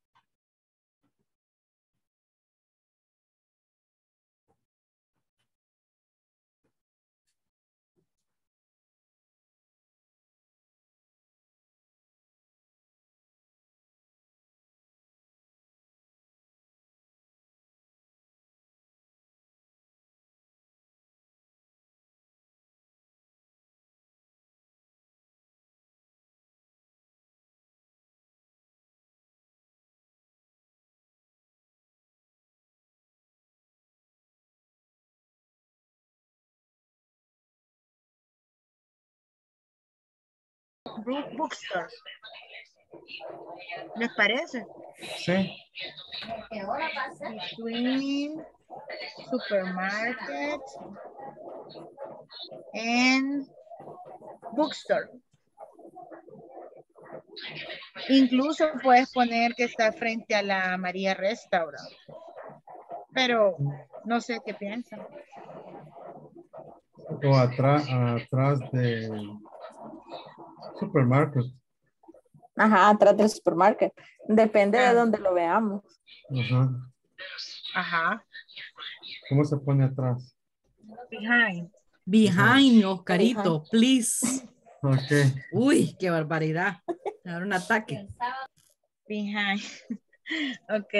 bookstore. ¿Les parece? Sí. Between supermarket and bookstore. Incluso puedes poner que está frente a la María Restaurant. Pero no sé qué piensan. O atrás de supermarket. Ajá, atrás del supermarket. Depende de dónde lo veamos. Ajá. Ajá. ¿Cómo se pone atrás? Behind. Behind, Oscarito, please. Ok. Uy, qué barbaridad. Me da un ataque. Behind. Ok.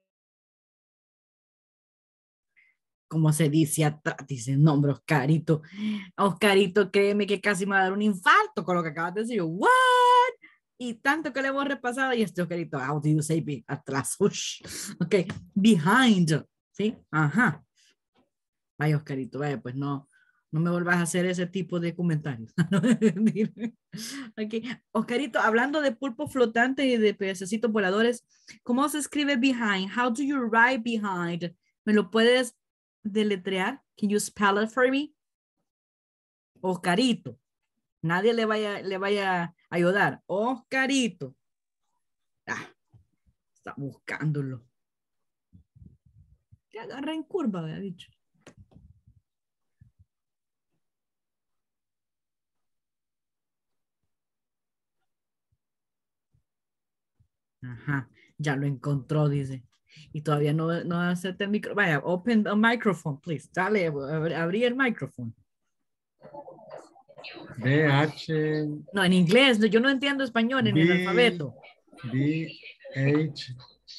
¿Cómo se dice atrás? Dice el nombre Oscarito. Oscarito, créeme que casi me va a dar un infarto con lo que acabas de decir. What? Y tanto que le hemos repasado y este Oscarito, how do you say atrás? Ush. Ok, behind. ¿Sí? Ajá. Vaya Oscarito, vaya, pues no me vuelvas a hacer ese tipo de comentarios. Okay. Oscarito, hablando de pulpo flotante y de pececitos voladores, ¿cómo se escribe behind? How do you write behind? ¿Me lo puedes deletrear? Can you spell it for me? Oscarito. Nadie le vaya a ayudar. Oscarito. Está buscándolo. Que agarra en curva, había dicho. Ajá, ya lo encontró, dice. Y todavía no acepta el micro. Vaya, open a microphone, please. Dale, abrí el micrófono. BH. No, en inglés. Yo no entiendo español en el alfabeto. BH.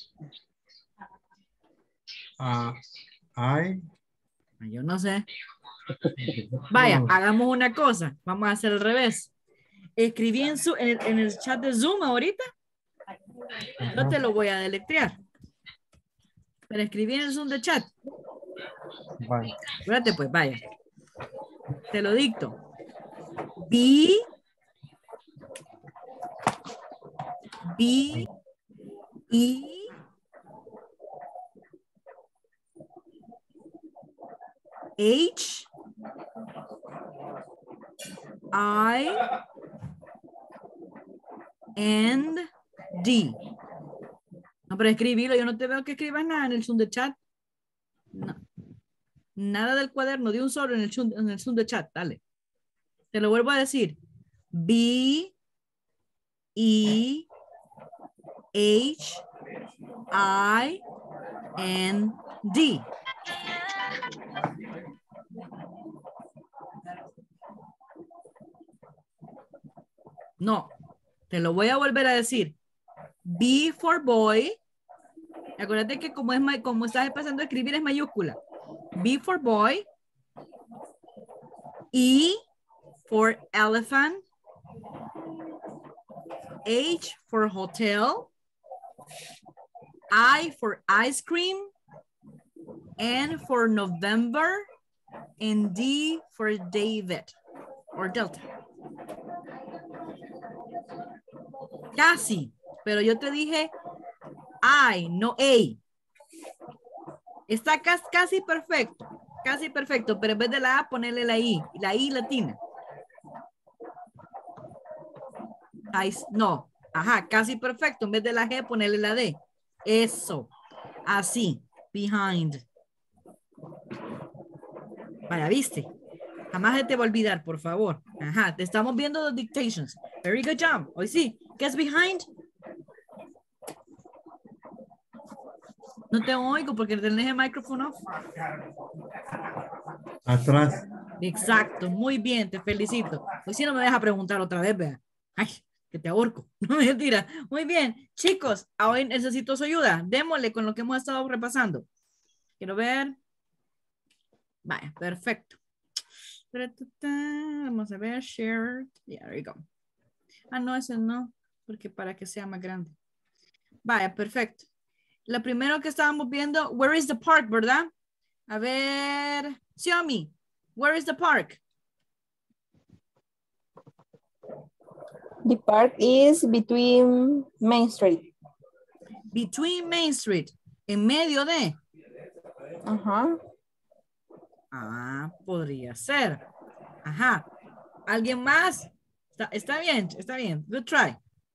Yo no sé. Vaya, hagamos una cosa. Vamos a hacer al revés. Escribí en el chat de Zoom ahorita. No te lo voy a deletrear. Pero escribí en el Zoom de chat. Vale. Espérate pues, vaya. Te lo dicto. B E H I and D. No, pero escribilo. Yo no te veo que escribas nada en el Zoom de chat. No. Nada del cuaderno, de un solo en el Zoom de chat. Dale. Te lo vuelvo a decir. B E H I N D. No, te lo voy a volver a decir. B for boy. Acuérdate que como estás empezando a escribir es mayúscula. B for boy. E for elephant. H for hotel. I for ice cream. N for November. And D for David or Delta. Casi, pero yo te dije I, no A. Está casi perfecto, pero en vez de la A ponerle la I latina. No, ajá, casi perfecto, en vez de la G ponerle la D. Eso, así, behind. Vaya, ¿viste? Jamás se te va a olvidar, por favor. Ajá, te estamos viendo los dictations. Very good job. Hoy sí. ¿Qué es behind? No te oigo porque tenés el micrófono off. Atrás. Exacto, muy bien, te felicito. Hoy sí no me dejas preguntar otra vez, vea. Ay, que te ahorco. No me mentira. Muy bien, chicos, hoy necesito su ayuda. Démosle con lo que hemos estado repasando. Quiero ver. Vaya, perfecto. Vamos a ver, share. Yeah, there you go. Ah, no, ese no, porque para que sea más grande. Vaya, perfecto. Lo primero que estábamos viendo, where is the park, ¿verdad? A ver, Xiaomi, where is the park? The park is between Main Street. Between Main Street. En medio de. Ajá. Ah, podría ser. Ajá. ¿Alguien más? Está bien, está bien. Good try.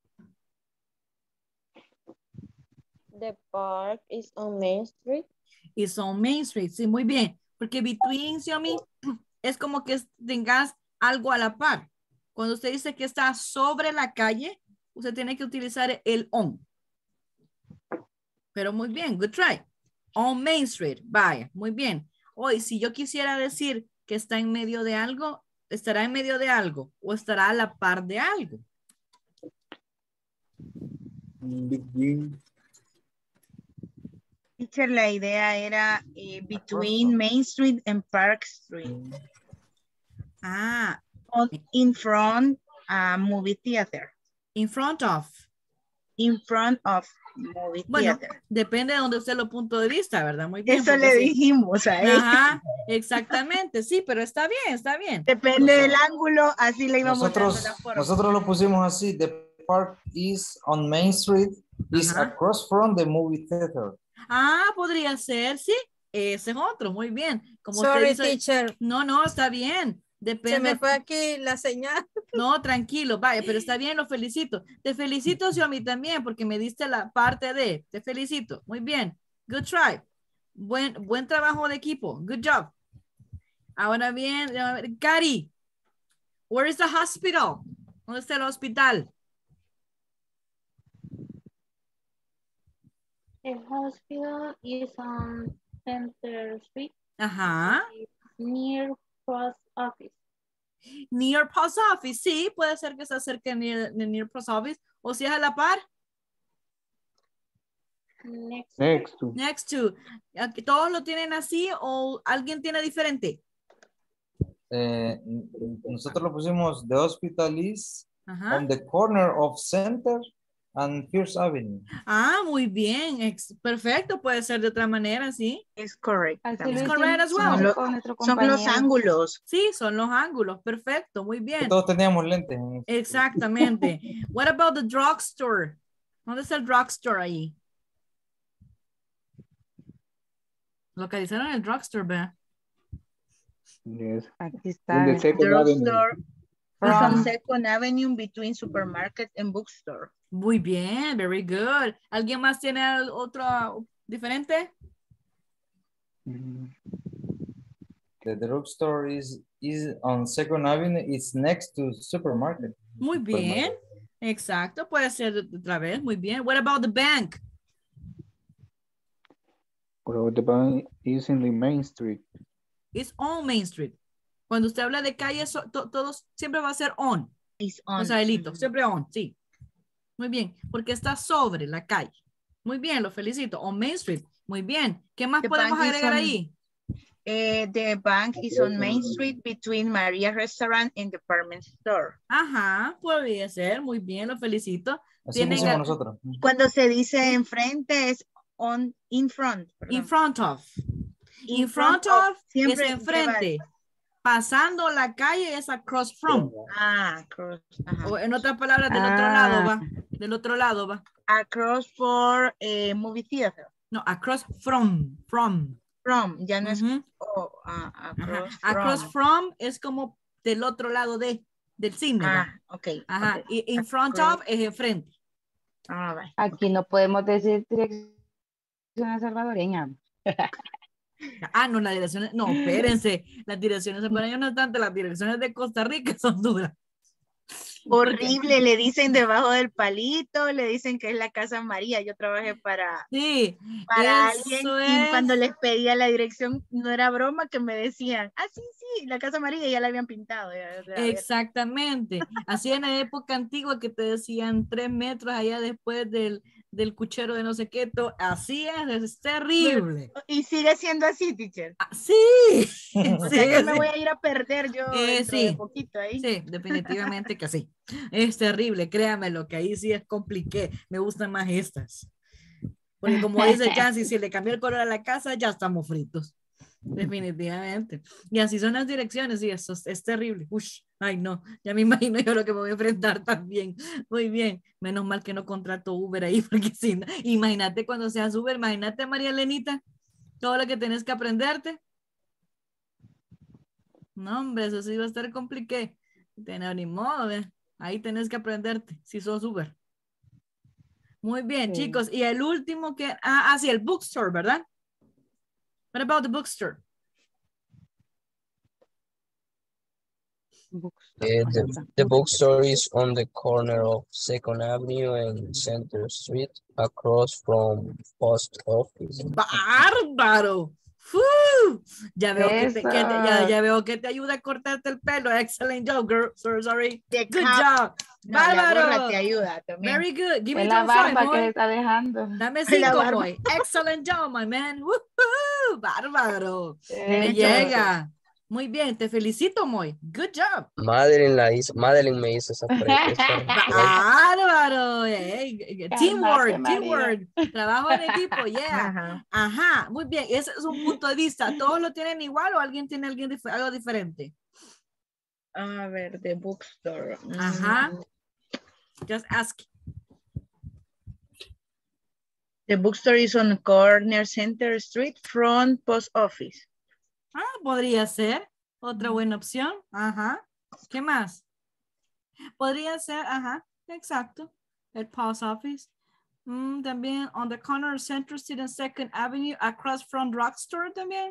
The park is on Main Street. It's on Main Street. Sí, muy bien. Porque between, Xiaomi, es como que tengas algo a la par. Cuando usted dice que está sobre la calle, usted tiene que utilizar el on. Pero muy bien, good try. On Main Street, vaya, muy bien. Hoy, si yo quisiera decir que está en medio de algo, ¿estará en medio de algo o estará a la par de algo? Between. Teacher, la idea era between Main Street and Park Street. Ah. In front, movie theater. In front of. In front of movie theater. Depende de donde usted lo punto de vista, ¿verdad? Muy bien. Eso le dijimos a él. Ajá, exactamente, sí, pero está bien, está bien. Depende del ángulo, así le íbamos dando la forma. Nosotros lo pusimos así, the park is on Main Street, is across from the movie theater. Ah, podría ser, sí, ese es otro, muy bien. Como Sorry, usted dice, teacher. No, está bien. Depende. Se me fue aquí la señal. No, tranquilo, vaya, pero está bien, lo felicito. Te felicito, Xiaomi, también, porque me diste la parte de, te felicito. Muy bien, good try. Buen trabajo de equipo, good job. Ahora bien, Cari, where is the hospital? ¿Dónde está el hospital? The hospital is on Center Street. Ajá. Near Post Office. Near Post Office, sí, puede ser que se acerque near Post Office, o si es a la par. Next to. ¿Todos lo tienen así o alguien tiene diferente? Nosotros lo pusimos, the hospital is on the corner of Center and First Avenue. Ah, muy bien, perfecto, puede ser de otra manera, sí. Es correcto. Es correcto as well. Son los ángulos. Sí, son los ángulos, perfecto, muy bien. Todos teníamos lentes. Exactamente. What about the drugstore? ¿Dónde está el drugstore ahí? Localizaron el drugstore, ¿verdad? Yes. Aquí está. In the Second Avenue. Drugstore. From Second Avenue between supermarket and bookstore. Muy bien, very good. ¿Alguien más tiene otro diferente? The drugstore is on Second Avenue. It's next to supermarket. Muy bien. Exacto, puede ser otra vez. Muy bien. What about the bank? Well, the bank is in the Main Street. It's on Main Street. Cuando usted habla de calle, todos siempre va a ser on. It's on. O sea, elito, siempre on, sí. Muy bien, porque está sobre la calle. Muy bien, lo felicito. On Main Street. Muy bien. ¿Qué más podemos agregar ahí? The bank is on Main Street between Maria Restaurant and Department Store. Ajá, podría ser. Muy bien, lo felicito. Así pusimos nosotros. Cuando se dice enfrente es in front. Perdón. In front of. In front of es enfrente. Pasando la calle es across from. Across. O en otras palabras, del otro lado va. Del otro lado va. Across for movie theater. No, across from. From, ya no es across from es como del otro lado del cine. Ok. Ajá. Okay. Y in front of es enfrente. Right. Aquí no podemos decir dirección salvadoreña. No, las direcciones, no, espérense, las direcciones salvadoreñas no es tanto, las direcciones de Costa Rica son duras. Horrible, le dicen debajo del palito, le dicen que es la Casa María. Yo trabajé para alguien y cuando les pedía la dirección, no era broma que me decían, sí, la Casa María ya la habían pintado. Exactamente, así en la época antigua que te decían 3 metros allá después del cuchero de no sé qué, así es terrible. Y sigue siendo así, teacher. Sí. O sea que me voy a ir a perder yo dentro de poquito ahí. Sí, definitivamente que sí. Es terrible, créamelo, que ahí sí es compliqué. Me gustan más estas. Porque como dice Jancy, si le cambió el color a la casa, ya estamos fritos. Definitivamente. Y así son las direcciones, y eso es terrible. Ush, ay no, ya me imagino yo lo que me voy a enfrentar también. Muy bien, menos mal que no contrato Uber ahí, porque si no, imagínate cuando seas Uber, imagínate María Elenita, todo lo que tenés que aprenderte. No, hombre, eso sí va a estar complicado. Ni modo, ahí tenés que aprenderte, si sos Uber. Muy bien, chicos. Y el último que... sí, el bookstore, ¿verdad? What about the bookstore? The bookstore is on the corner of 2nd Avenue and Center Street, across from post office. ¡Bárbaro! Ya veo ya veo que te ayuda a cortarte el pelo. Excellent job, girl. Sorry. Good job. No, ¡Bárbaro! la gorra te ayuda también. Very good. Give me Es la top five, barba que boy. le está dejando. Dame 5, boy. Excellent job, my man. Woohoo! Bárbaro. Me llega. Muy bien, te felicito, Moy. Good job. Madeline me hizo esa pregunta. Bárbaro. Hey. Teamwork. Trabajo en equipo, yeah. Ajá. Muy bien. Ese es un punto de vista. ¿Todos lo tienen igual o alguien tiene algo diferente? A ver, the bookstore. Ajá. Just ask. The bookstore is on corner Center Street, front post office. Podría ser otra buena opción. Ajá. ¿Qué más? Podría ser, exacto. El post office. También on the corner of Central Street and 2nd Avenue, across from drugstore también.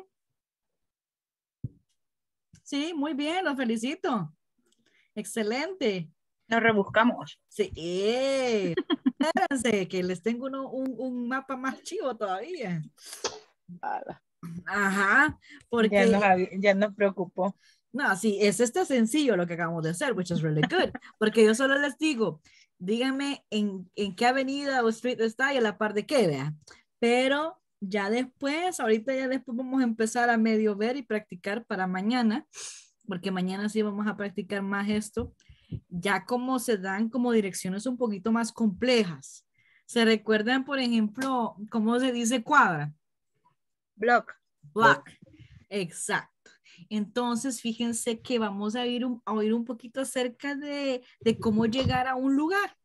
Sí, muy bien, los felicito. Excelente. Nos rebuscamos. Sí. Espérense, que les tengo un mapa más chivo todavía. Ajá, porque ya nos preocupó. No, sí, está sencillo lo que acabamos de hacer, which is really good, porque yo solo les digo, díganme en qué avenida o street está y a la par de qué, vea. Pero ya después, ahorita ya después vamos a empezar a medio ver y practicar para mañana, porque mañana sí vamos a practicar más esto, ya como se dan como direcciones un poquito más complejas. ¿Se recuerdan, por ejemplo, cómo se dice cuadra? Block. Exacto. Entonces, fíjense que vamos a oír un poquito acerca de cómo llegar a un lugar.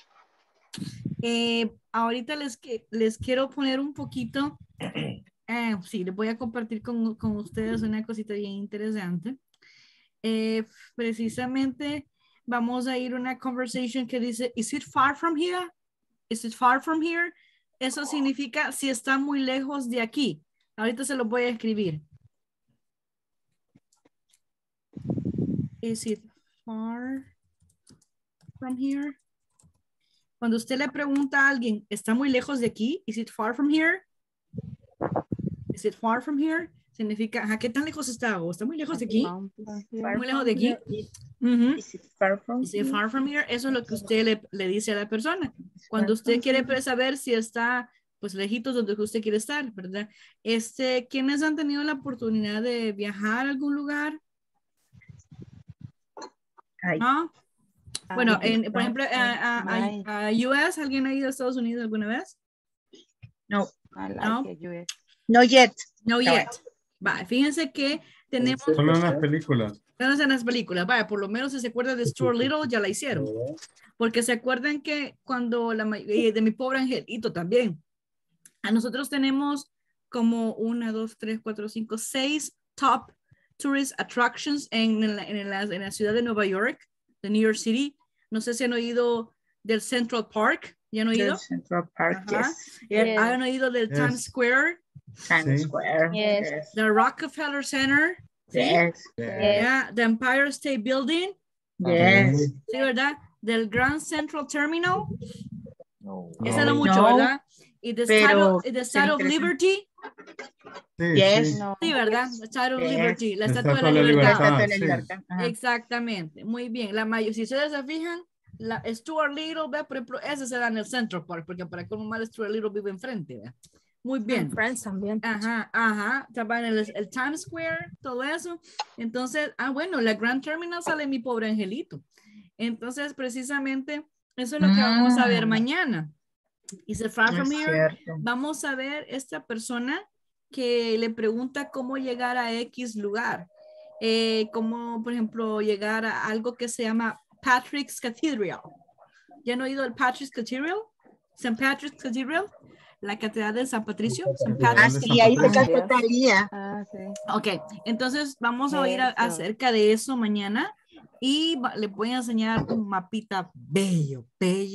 Ahorita les quiero poner un poquito, sí, les voy a compartir con ustedes una cosita bien interesante. Precisamente vamos a ir a una conversation que dice, is it far from here? Is it far from here? Eso significa si está muy lejos de aquí. Ahorita se los voy a escribir. Is it far from here? Cuando usted le pregunta a alguien, ¿está muy lejos de aquí? Is it far from here? Is it far from here? Significa, ¿qué tan lejos está? ¿O está muy lejos de aquí? ¿Muy lejos de aquí? Is it far from Is it far from here? Eso es lo que usted le dice a la persona. Cuando usted quiere saber si está pues lejitos donde usted quiere estar, ¿verdad? ¿Quiénes han tenido la oportunidad de viajar a algún lugar? ¿No? Bueno, por ejemplo, a US, ¿alguien ha ido a Estados Unidos alguna vez? No. No. No yet. No yet. Va, fíjense que tenemos... Solo en las películas. Solo en las películas, vaya, por lo menos si se acuerdan de Stuart Little, ya la hicieron. Porque se acuerdan que cuando de mi pobre angelito también, a nosotros tenemos como 1, 2, 3, 4, 5, 6 top tourist attractions en la ciudad de Nueva York, de New York City. No sé si han oído del Central Park. ¿Ya han oído? Central Park, yes. ¿Han oído del Times Square? Times Square. Yes. The Rockefeller Center. Yes. Yeah. The Empire State Building. Yes. Sí, ¿verdad? Del Grand Central Terminal. No. Esa es lo mucho, ¿verdad? Y the Statue of Liberty. Yes. Sí, ¿verdad? The Statue of Liberty. La Estatua de la Libertad. Exactamente. Muy bien. Si ustedes se fijan, la Stuart Little, ¿ve? Por ejemplo, ese se da en el Central Park, porque para como mal Stuart Little vive enfrente, ¿ve? Muy bien. Friends también. Ajá. Estaba en el Times Square, todo eso. Entonces, bueno, la Grand Terminal sale mi pobre angelito. Entonces, precisamente, eso es lo que vamos a ver mañana. Is it far from here? Vamos a ver esta persona que le pregunta cómo llegar a X lugar. Como, por ejemplo, llegar a algo que se llama Patrick's Cathedral. ¿Ya han oído el Patrick's Cathedral? St. Patrick's Cathedral. La Catedral de San Patricio. Sí, ahí se casó Talía. Sí. Ok, entonces vamos a oír acerca de eso mañana y le voy a enseñar un mapita bello.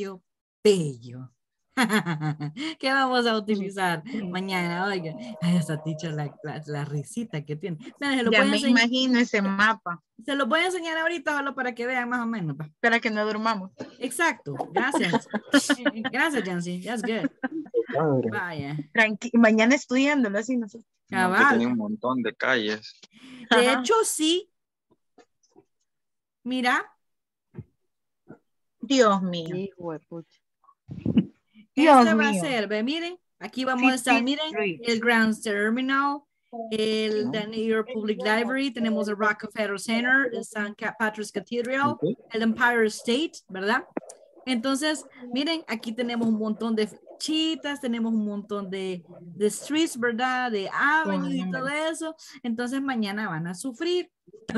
¿Qué vamos a utilizar mañana? Oiga, ay, esta teacher, la risita que tiene. Mira, Ya me imagino ese mapa. Se lo voy a enseñar ahorita solo para que vean más o menos. Para que no durmamos. Exacto, gracias. Gracias, Jancy, that's good. Vaya. Mañana estudiándolo así, no sé. Tenía un montón de calles. De hecho, sí. Mira. Dios mío. Hijo de pucha. Este va a ser, ve, miren, aquí vamos a estar, miren, el Grand Terminal, el the New York Public Library, tenemos el Rockefeller Center, el St. Patrick's Cathedral, el Empire State, ¿verdad? Entonces, miren, aquí tenemos un montón de flechitas, tenemos un montón de streets, ¿verdad? De avenues y todo eso. Entonces, mañana van a sufrir.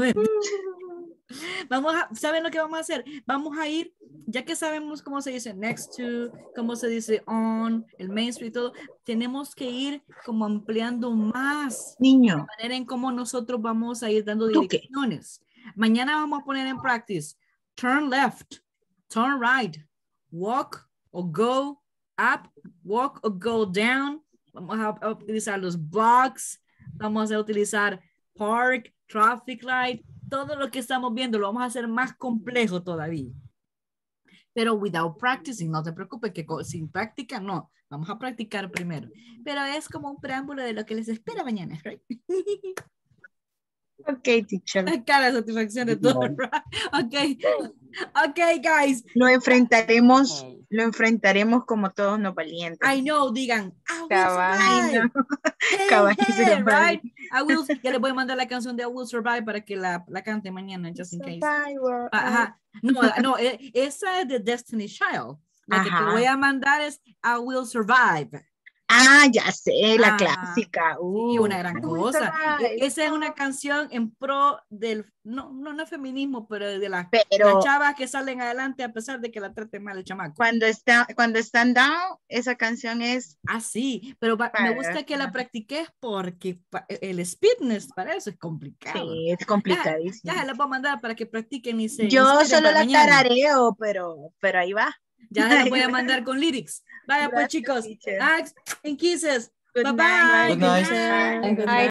¿Saben lo que vamos a hacer? Vamos a ir, ya que sabemos cómo se dice next to, cómo se dice on, el Main Street y todo, tenemos que ir como ampliando más. Niño. La manera en cómo nosotros vamos a ir dando direcciones. Mañana vamos a poner en practice, turn left, turn right, walk or go up, walk or go down. Vamos a utilizar los blocks, vamos a utilizar park, traffic light, todo lo que estamos viendo lo vamos a hacer más complejo todavía. Pero without practicing, no te preocupes que sin práctica no, vamos a practicar primero. Pero es como un preámbulo de lo que les espera mañana, right? Ok, teacher. La cara de satisfacción de todo, right? Ok, guys. Lo enfrentaremos como todos nos valientes. I know, digan, Caballero. Right? Ya les voy a mandar la canción de I Will Survive para que la cante mañana, just in case. Ajá. No, esa es de Destiny Child. La que te voy a mandar es I Will Survive. Ah, ya sé, la clásica. Sí, una gran cosa. Esa es una canción en pro del, no feminismo, pero de las chavas que salen adelante a pesar de que la traten mal el chamaco. Cuando están down, esa canción es... Ah, sí, pero me gusta que la practiques porque el speedness para eso es complicado. Sí, es complicadísimo. Ya les voy a mandar para que practiquen y se... Yo solo la tarareo, pero ahí va. Ya les voy a mandar con lyrics. Vaya pues, chicos. Hugs and kisses. Bye bye. Good night.